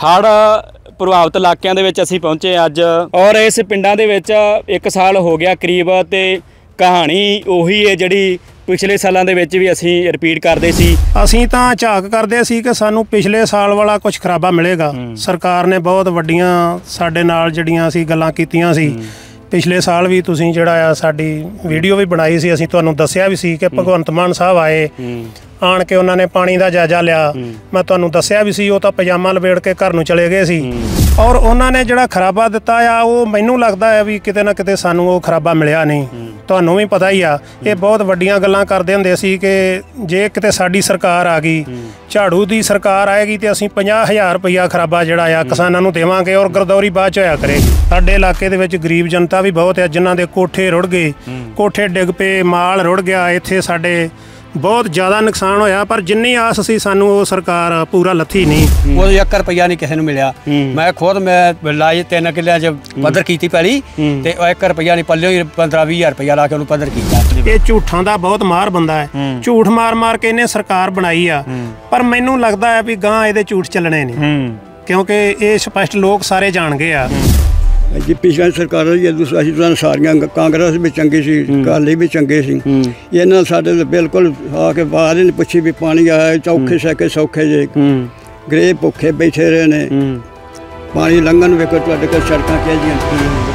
ਹੜ੍ਹ ਪ੍ਰਭਾਵਿਤ ਇਲਾਕਿਆਂ ਦੇ ਵਿੱਚ ਅਸੀਂ ਪਹੁੰਚੇ ਅੱਜ ਔਰ ਇਸ ਪਿੰਡਾਂ ਦੇ ਵਿੱਚ 1 ਸਾਲ ਹੋ ਗਿਆ ਕਰੀਬ ਤੇ ਕਹਾਣੀ ਉਹੀ ਹੈ ਜਿਹੜੀ पिछले सालों के भी असी रिपीट करते सी। असी तो झाक करते सी कि सानू पिछले साल वाला कुछ खराबा मिलेगा। सरकार ने बहुत वड्डियां साडे नाल जड़ियां सी गल्लां कीतियां सी। पिछले साल भी तुसीं जिहड़ा आ साडी वीडियो भी बनाई सी, असीं तुहानूं दस्सिया भी सी कि भगवंत मान साहब आए आण के उन्होंने पानी का जायजा लिया। मैं तुहानूं दस्सिया भी सी वो तो पजामा लपेट के घर नूं चले गए सी और उन्होंने जिहड़ा खराबा दिता आ वो मैनूं लगदा है भी किते ना किते सानूं वो खराबा मिलिया नहीं। तुहानूं भी पता ही आ ये बहुत वड्डियां गल्लां करदे हुंदे सी कि जे किते साडी सरकार आ गई, झाड़ू दी सरकार आएगी तो असीं 50,000 रुपया खराबा जिहड़ा आ किसानां नूं देवांगे और गिरदौरी बाद च होया करेगी। साडे इलाके दे विच गरीब जनता भी बहुत है जिन्हां दे कोठे रुड़ गए, कोठे डिग पे, माल रुड़ गया। इत्थे साडे बहुत ज़्यादा नुकसान होया पर जिन्नी आस सी सानू वो सरकार पूरा लथी नहीं। वो 1 रुपया नहीं किसी नूं मिलिया। मैं खुद मैं लाई 3 किल्लियां च पद्धर कीती पैली ते 1 रुपया नहीं पल्ले 15-20 रुपया ला के उन्होंने पद्धर कीता। ये झूठां दा बहुत मार बंदा है, झूठ मार मार के इन्हें सरकार बनाई आ पर मैनू लगता है भी गां इहदे झूठ चलने नहीं क्योंकि ये स्पष्ट लोग सारे जान गए आ। जी पिछली सरकार सारिया कांग्रेस भी चंगी सी, अकाली भी चंगे सी। इन्होंने साडे बिल्कुल आके बाहर ही नहीं पुछी भी पानी आया चौखे सैके सौखे जे गरीब भुखे बैठे रहे ने पानी लंघन वेखो तुहाडे कोल सड़कां किहड़ियां।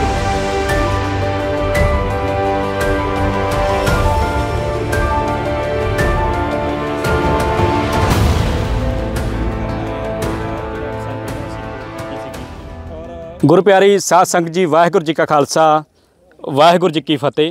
गुरु प्यारी साध संगत जी, वाहिगुरू जी का खालसा वाहिगुरू जी की फतेह।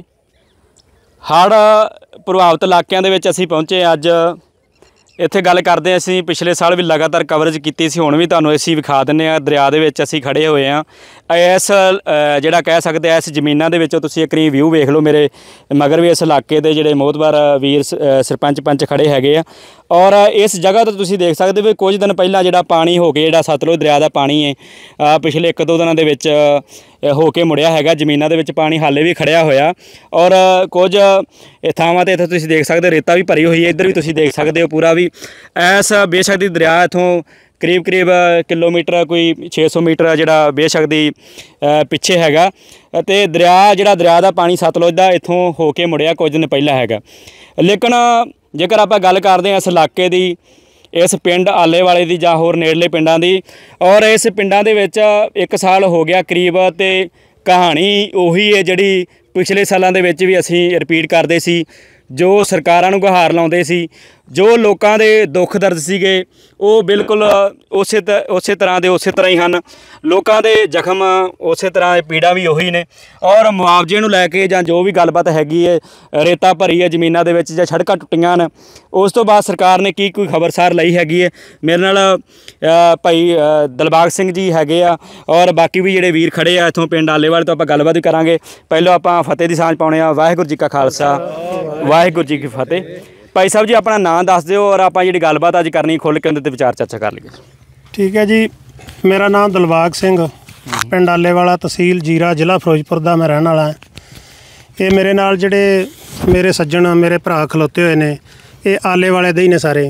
हड़ प्रभावित इलाकों के असी पहुँचे अज इत्थे गल करते हैं। असी पिछले साल भी लगातार कवरेज की सी, हुण भी तुहानूं असी विखा दिंदे आ दरिया दे विच असी खड़े हुए हाँ। इस जिहड़ा कह सकते हैं इस जमीनां दे विचों तुसीं एक व्यू वेख लो मेरे मगर भी इस इलाके दे जिहड़े मोहतबार वीर सरपंच पंच खड़े हैगे आ और इस जगह तो तुसीं देख सकते हो कुछ दिन पहला जिहड़ा पानी हो के जिहड़ा सतलुज दरिया का पानी है पिछले 1-2 दिनों दे विच हो के मुड़िया हैगा। जमीनां दे विच पानी हाले भी खड़िया होया और कुछ थावां ते इत्थे तुसीं देख सकते हो रेता भी भरी हुई है। इधर भी तुसीं देख सकते हो पूरा भी इस बेशक दी दरिया इत्थों करीब किलोमीटर कोई 600 मीटर जिहड़ा बेशक दी पिछे हैगा ते दरिया जिहड़ा दरिया दा पानी सतलुज दा इत्थों हो के मुड़िया कुछ दिन पहला हैगा। लेकिन जेकर आपां गल करदे हां इस इलाके दी, इस पिंड आले वाले दी जां होर नेड़ले पिंडां दी और इस पिंडां दे विच 1 साल हो गया करीब ते कहानी उही है जिहड़ी पिछले सालों के भी असी रिपीट करते सी। जो सरकारां नूं गुहार लाउंदे सी, जो लोगों के दुख दर्द सीगे वो बिल्कुल उस तरह के उस तरह ही हैं। लोगों के जख्म उस तरह पीड़ा भी उही ने और मुआवजे नूं लैके जां जो भी गलबात हैगी है रेता भरी है जमीनां दे विच जां सड़कां टुट्टियां न उस तो बाद सरकार ने की कोई खबरसार लई हैगी है। मेरे नाल भाई दिलबाग सिंह जी हैगे आ और बाकी भी जिहड़े वीर खड़े आ इत्थों पिंड आलेवाल तो आपां गलबात भी करांगे। पहलों आपां फतेह दी सांझ पाउणे आ। वाहिगुरू जी का खालसा वाहिगुरू जी की फतेह। भाई साहब जी अपना नाम दस दिओ और आप जी गलबात अज करनी खुल के उन्हें विचार चर्चा कर लीए। ठीक है जी, मेरा नाम दिलबाग सिंह पिंड आलेवाला तहसील जीरा जिला फिरोजपुर का मैं रहने वाला है। ये मेरे नाल जिहड़े मेरे सज्जन मेरे भरा खलोते हुए ने ये आले वाले दे ही ने सारे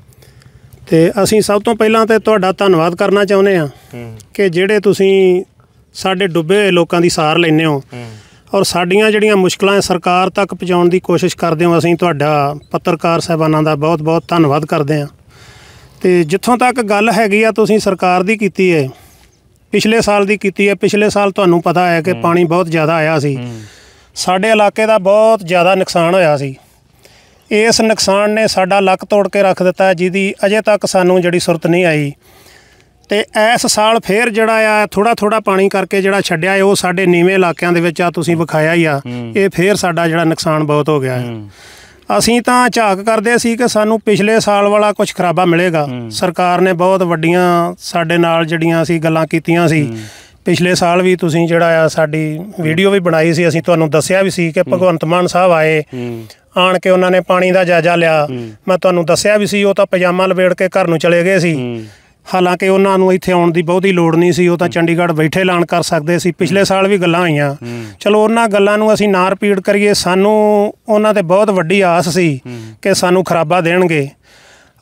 ते असीं सब तो पहलां ते तुहाडा धन्नवाद करना चाहुंदे हां कि जिहड़े तुसीं साडे डुੱਬੇ होए लोकां दी सार लैंदे हो और साड़ियाँ जिहड़ियां मुश्किलां सरकार तक पहुँचाउण दी कोशिश करदे हो। असीं तुहाडा पत्रकार साहिबानां दा बहुत बहुत धन्नवाद करदे हां। ते जित्थों तक गल हैगी आ तुसीं सरकार दी कीती है, पिछले साल दी कीती है। पिछले साल तुहानूं पता है कि पानी बहुत ज़्यादा आया सी, साडे इलाके दा बहुत ज़्यादा नुकसान होया सी। इस नुकसान ने साडा लक तोड़ के रख दिता है जिहदी अजे तक सानूं जिहड़ी सुरत नहीं आई। ते इस साल फिर जिहड़ा आ थोड़ा थोड़ा पानी करके जिहड़ा छड्डिया है वो साडे नीवें इलाकिਆਂ ਦੇ ਵਿੱਚ ਆ ਤੁਸੀਂ ਵਿਖਾਇਆ ਹੀ ਆ। ਇਹ फिर साडा जिहड़ा नुकसान बहुत हो गया है। ਅਸੀਂ ਤਾਂ ਝਾਕ ਕਰਦੇ ਸੀ ਕਿ ਸਾਨੂੰ ਪਿਛਲੇ ਸਾਲ ਵਾਲਾ ਕੁਝ ਖਰਾਬਾ ਮਿਲੇਗਾ। ਸਰਕਾਰ ਨੇ ਬਹੁਤ ਵੱਡੀਆਂ ਸਾਡੇ ਨਾਲ ਜਿਹੜੀਆਂ ਅਸੀਂ ਗੱਲਾਂ ਕੀਤੀਆਂ ਸੀ। ਪਿਛਲੇ ਸਾਲ ਵੀ ਤੁਸੀਂ ਜਿਹੜਾ ਆ ਸਾਡੀ ਵੀਡੀਓ ਵੀ ਬਣਾਈ ਸੀ, ਅਸੀਂ ਤੁਹਾਨੂੰ ਦੱਸਿਆ ਵੀ ਸੀ ਕਿ ਭਗਵੰਤ ਮਾਨ ਸਾਹਿਬ ਆਏ ਆਣ ਕੇ ਉਹਨਾਂ ਨੇ ਪਾਣੀ ਦਾ ਜਾਇਜ਼ਾ ਲਿਆ। ਮੈਂ ਤੁਹਾਨੂੰ ਦੱਸਿਆ ਵੀ ਸੀ ਉਹ ਤਾਂ ਪਜਾਮਾ ਲਪੇਟ ਕੇ ਘਰ ਨੂੰ ਚਲੇ ਗਏ ਸੀ। ਹਾਲਾਂਕਿ ਉਹਨਾਂ ਨੂੰ ਇੱਥੇ ਆਉਣ ਦੀ ਬਹੁਤੀ ਲੋੜ ਨਹੀਂ ਸੀ, ਉਹ ਤਾਂ ਚੰਡੀਗੜ੍ਹ ਬੈਠੇ ਐਲਾਨ ਕਰ ਸਕਦੇ ਸੀ। ਪਿਛਲੇ ਸਾਲ ਵੀ ਗੱਲਾਂ ਹੋਈਆਂ, ਚਲੋ ਉਹਨਾਂ ਗੱਲਾਂ ਨੂੰ ਅਸੀਂ ਨਾ ਰਿਪੀਟ ਕਰੀਏ। ਸਾਨੂੰ ਉਹਨਾਂ 'ਤੇ ਬਹੁਤ ਵੱਡੀ ਆਸ ਸੀ ਕਿ ਸਾਨੂੰ ਖਰਾਬਾ ਦੇਣਗੇ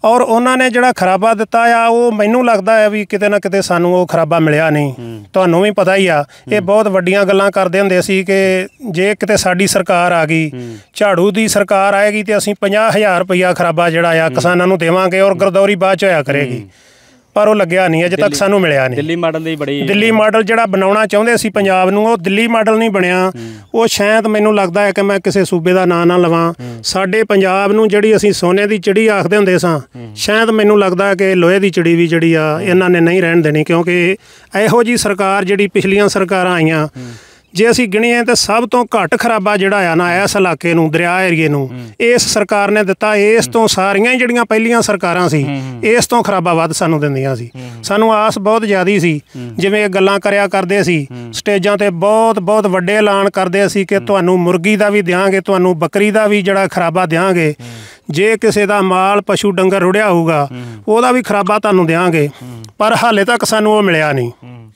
ਔਰ ਉਹਨਾਂ ਨੇ ਜਿਹੜਾ ਖਰਾਬਾ ਦਿੱਤਾ ਆ ਉਹ ਮੈਨੂੰ ਲੱਗਦਾ ਹੈ ਵੀ ਕਿਤੇ ਨਾ ਕਿਤੇ ਸਾਨੂੰ ਉਹ ਖਰਾਬਾ ਮਿਲਿਆ ਨਹੀਂ। ਤੁਹਾਨੂੰ ਵੀ ਪਤਾ ਹੀ ਆ, ਇਹ ਬਹੁਤ ਵੱਡੀਆਂ ਗੱਲਾਂ ਕਰਦੇ ਹੁੰਦੇ ਸੀ ਕਿ ਜੇ ਕਿਤੇ ਸਾਡੀ ਸਰਕਾਰ ਆ ਗਈ, ਝਾੜੂ ਦੀ ਸਰਕਾਰ ਆਏਗੀ ਤੇ ਅਸੀਂ 50,000 ਰੁਪਈਆ ਖਰਾਬਾ ਜਿਹੜਾ ਆ ਕਿਸਾਨਾਂ ਨੂੰ ਦੇਵਾਂਗੇ ਔਰ ਗਰਦੌਰੀ ਬਾਅਦ 'ਚ ਹੋਇਆ ਕਰੇਗੀ। ਪਰ ਉਹ ਲੱਗਿਆ ਨਹੀਂ, ਅਜੇ ਤੱਕ ਸਾਨੂੰ ਮਿਲਿਆ ਨਹੀਂ। ਦਿੱਲੀ ਮਾਡਲ ਜਿਹੜਾ ਬਣਾਉਣਾ ਚਾਹੁੰਦੇ ਸੀ ਪੰਜਾਬ ਨੂੰ, ਉਹ ਦਿੱਲੀ ਮਾਡਲ ਨਹੀਂ ਬਣਿਆ। ਉਹ ਸ਼ਾਇਦ ਮੈਨੂੰ ਲੱਗਦਾ ਹੈ ਕਿ ਮੈਂ ਕਿਸੇ ਸੂਬੇ ਦਾ ਨਾਂ ਨਾ ਲਵਾਂ, ਸਾਡੇ ਪੰਜਾਬ ਨੂੰ ਜਿਹੜੀ ਅਸੀਂ ਸੋਨੇ ਦੀ ਚਿੜੀ ਆਖਦੇ ਹੁੰਦੇ ਸਾਂ, ਸ਼ਾਇਦ ਮੈਨੂੰ ਲੱਗਦਾ ਹੈ ਕਿ ਲੋਹੇ ਦੀ ਚਿੜੀ ਵੀ ਜਿਹੜੀ ਆ ਇਹਨਾਂ ਨੇ ਨਹੀਂ ਰਹਿਣ ਦੇਣੀ। ਕਿਉਂਕਿ ਇਹੋ ਜਿਹੀ ਸਰਕਾਰ ਜਿਹੜੀ ਪਿਛਲੀਆਂ ਸਰਕਾਰਾਂ ਆਈਆਂ, ਜੇ ਅਸੀਂ ਗਿਣੀਏ ਤਾਂ ਸਭ ਤੋਂ ਘੱਟ ਖਰਾਬਾ ਜਿਹੜਾ ਆ ਨਾ ਇਸ ਇਲਾਕੇ ਨੂੰ, ਦਰਿਆ ਏਰੀਏ ਨੂੰ, ਇਸ ਸਰਕਾਰ ਨੇ ਦਿੱਤਾ। ਇਸ ਤੋਂ ਸਾਰੀਆਂ ਹੀ ਜਿਹੜੀਆਂ ਪਹਿਲੀਆਂ ਸਰਕਾਰਾਂ ਸੀ, ਇਸ ਤੋਂ ਖਰਾਬਾ ਵੱਧ ਸਾਨੂੰ ਦਿੰਦੀਆਂ ਸੀ। ਸਾਨੂੰ ਆਸ ਬਹੁਤ ਜ਼ਿਆਦੀ ਸੀ, ਜਿਵੇਂ ਗੱਲਾਂ ਕਰਿਆ ਕਰਦੇ ਸੀ ਸਟੇਜਾਂ ਤੇ, ਬਹੁਤ ਵੱਡੇ ਐਲਾਨ ਕਰਦੇ ਸੀ ਕਿ ਤੁਹਾਨੂੰ ਮੁਰਗੀ ਦਾ ਵੀ ਦਿਆਂਗੇ, ਤੁਹਾਨੂੰ ਬੱਕਰੀ ਦਾ ਵੀ ਜਿਹੜਾ ਖਰਾਬਾ ਦਿਆਂਗੇ, ਜੇ ਕਿਸੇ ਦਾ ਮਾਲ ਪਸ਼ੂ ਡੰਗਰ ਰੁੜਿਆ ਹੋਊਗਾ ਉਹਦਾ ਵੀ ਖਰਾਬਾ ਤੁਹਾਨੂੰ ਦਿਆਂਗੇ। ਪਰ ਹਾਲੇ ਤੱਕ ਸਾਨੂੰ ਉਹ ਮਿਲਿਆ ਨਹੀਂ।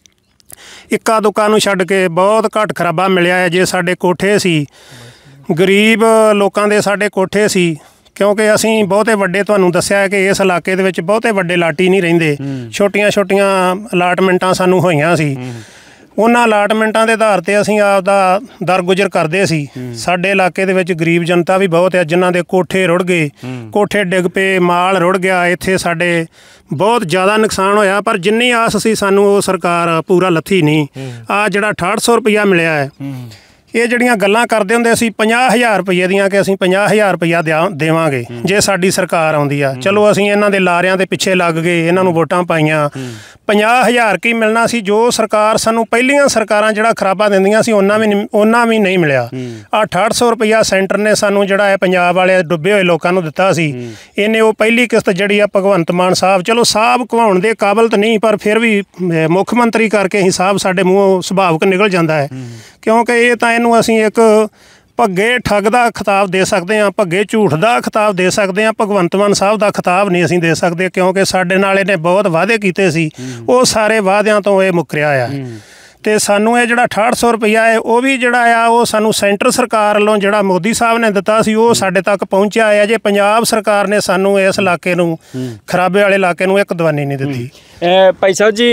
ਇੱਕਾ ਦੁੱਕਾ ਨੂੰ ਛੱਡ ਕੇ ਬਹੁਤ ਘੱਟ ਖਰਾਬਾ ਮਿਲਿਆ ਹੈ। ਜੇ ਸਾਡੇ ਕੋਠੇ ਸੀ, ਗਰੀਬ ਲੋਕਾਂ ਦੇ ਸਾਡੇ ਕੋਠੇ ਸੀ, ਕਿਉਂਕਿ ਅਸੀਂ ਬਹੁਤੇ ਵੱਡੇ, ਤੁਹਾਨੂੰ ਦੱਸਿਆ ਹੈ ਕਿ ਇਸ ਇਲਾਕੇ ਦੇ ਵਿੱਚ ਬਹੁਤੇ ਵੱਡੇ ਲਾਟੀ ਨਹੀਂ ਰਹਿੰਦੇ, ਛੋਟੀਆਂ ਅਲਾਟਮੈਂਟਾਂ ਸਾਨੂੰ ਹੋਈਆਂ ਸੀ। ਉਹਨਾਂ ਅਲਾਟਮੈਂਟਾਂ ਦੇ ਆਧਾਰ 'ਤੇ ਅਸੀਂ ਆਪਦਾ ਦਰਗੁਜ਼ਰ ਕਰਦੇ ਸੀ। ਸਾਡੇ ਇਲਾਕੇ ਦੇ ਵਿੱਚ ਗਰੀਬ ਜਨਤਾ ਵੀ ਬਹੁਤ ਹੈ ਜਿਨ੍ਹਾਂ ਦੇ ਕੋਠੇ ਰੁੜ ਗਏ, ਕੋਠੇ ਡਿੱਗ ਪਏ, ਮਾਲ ਰੁੜ ਗਿਆ। ਇੱਥੇ ਸਾਡੇ ਬਹੁਤ ਜ਼ਿਆਦਾ ਨੁਕਸਾਨ ਹੋਇਆ, ਪਰ ਜਿੰਨੀ ਆਸ ਸੀ ਸਾਨੂੰ ਉਹ ਸਰਕਾਰ ਪੂਰਾ ਲੱਥੀ ਨਹੀਂ। ਆਹ ਜਿਹੜਾ 6800 ਰੁਪਈਆ ਮਿਲਿਆ ਹੈ, ਇਹ ਜਿਹੜੀਆਂ ਗੱਲਾਂ ਕਰਦੇ ਹੁੰਦੇ ਸੀ 50,000 ਰੁਪਈਏ ਦੀਆਂ ਕਿ ਅਸੀਂ 50,000 ਰੁਪਈਆ ਦੇਵਾਂਗੇ ਜੇ ਸਾਡੀ ਸਰਕਾਰ ਆਉਂਦੀ ਆ। ਚਲੋ ਅਸੀਂ ਇਹਨਾਂ ਦੇ ਲਾਰਿਆਂ ਦੇ ਪਿੱਛੇ ਲੱਗ ਗਏ, ਇਹਨਾਂ ਨੂੰ ਵੋਟਾਂ ਪਾਈਆਂ। 50,000 ਕੀ ਮਿਲਣਾ ਸੀ? ਜੋ ਸਰਕਾਰ ਸਾਨੂੰ ਪਹਿਲੀਆਂ ਸਰਕਾਰਾਂ ਜਿਹੜਾ ਖਰਾਬਾ ਦਿੰਦੀਆਂ ਸੀ ਉਹਨਾਂ ਵੀ ਨਹੀਂ ਮਿਲਿਆ। ਆਹ 6800 ਰੁਪਈਆ ਸੈਂਟਰ ਨੇ ਸਾਨੂੰ ਜਿਹੜਾ ਹੈ ਪੰਜਾਬ ਵਾਲੇ ਡੁੱਬੇ ਹੋਏ ਲੋਕਾਂ ਨੂੰ ਦਿੱਤਾ ਸੀ। ਇਹਨੇ ਉਹ ਪਹਿਲੀ ਕਿਸ਼ਤ ਜਿਹੜੀ ਆ ਭਗਵੰਤ ਮਾਨ ਸਾਹਿਬ, ਚਲੋ ਸਾਹਿਬ ਘਵਾਉਣ ਦੇ ਕਾਬਲ ਤਾਂ ਨਹੀਂ, ਪਰ ਫਿਰ ਵੀ ਮੁੱਖ ਮੰਤਰੀ ਕਰਕੇ ਹੀ ਸਾਹਿਬ ਸਾਡੇ ਮੂੰਹੋਂ ਸੁਭਾਵਕ ਨਿਕਲ ਜਾਂਦਾ ਹੈ। ਕਿਉਂਕਿ ਇਹ ਤਾਂ ਇਹਨੂੰ ਅਸੀਂ ਇੱਕ ਭੱਗੇ ਠੱਗ ਦਾ ਖਿਤਾਬ ਦੇ ਸਕਦੇ ਹਾਂ, ਭੱਗੇ ਝੂਠ ਦਾ ਖਿਤਾਬ ਦੇ ਸਕਦੇ ਹਾਂ। ਭਗਵੰਤ ਮਾਨ ਸਾਹਿਬ ਦਾ ਖਿਤਾਬ ਨਹੀਂ ਅਸੀਂ ਦੇ ਸਕਦੇ, ਕਿਉਂਕਿ ਸਾਡੇ ਨਾਲ ਇਹਨੇ ਬਹੁਤ ਵਾਅਦੇ ਕੀਤੇ ਸੀ, ਉਹ ਸਾਰੇ ਵਾਅਦਿਆਂ ਤੋਂ ਇਹ ਮੁੱਕਰਿਆ ਆ। ਤੇ ਸਾਨੂੰ ਇਹ ਜਿਹੜਾ 6800 ਰੁਪਈਆ ਹੈ ਉਹ ਵੀ ਜਿਹੜਾ ਆ ਉਹ ਸਾਨੂੰ ਸੈਂਟਰ ਸਰਕਾਰ ਵੱਲੋਂ ਜਿਹੜਾ ਮੋਦੀ ਸਾਹਿਬ ਨੇ ਦਿੱਤਾ ਸੀ ਉਹ ਸਾਡੇ ਤੱਕ ਪਹੁੰਚਿਆ ਹੈ। ਜੇ ਪੰਜਾਬ ਸਰਕਾਰ ਨੇ ਸਾਨੂੰ ਇਸ ਇਲਾਕੇ ਨੂੰ, ਖਰਾਬੇ ਵਾਲੇ ਇਲਾਕੇ ਨੂੰ, ਇੱਕ ਦਵਾਨੀ ਨਹੀਂ ਦਿੱਤੀ। ਭਾਈ ਸਾਹਿਬ ਜੀ,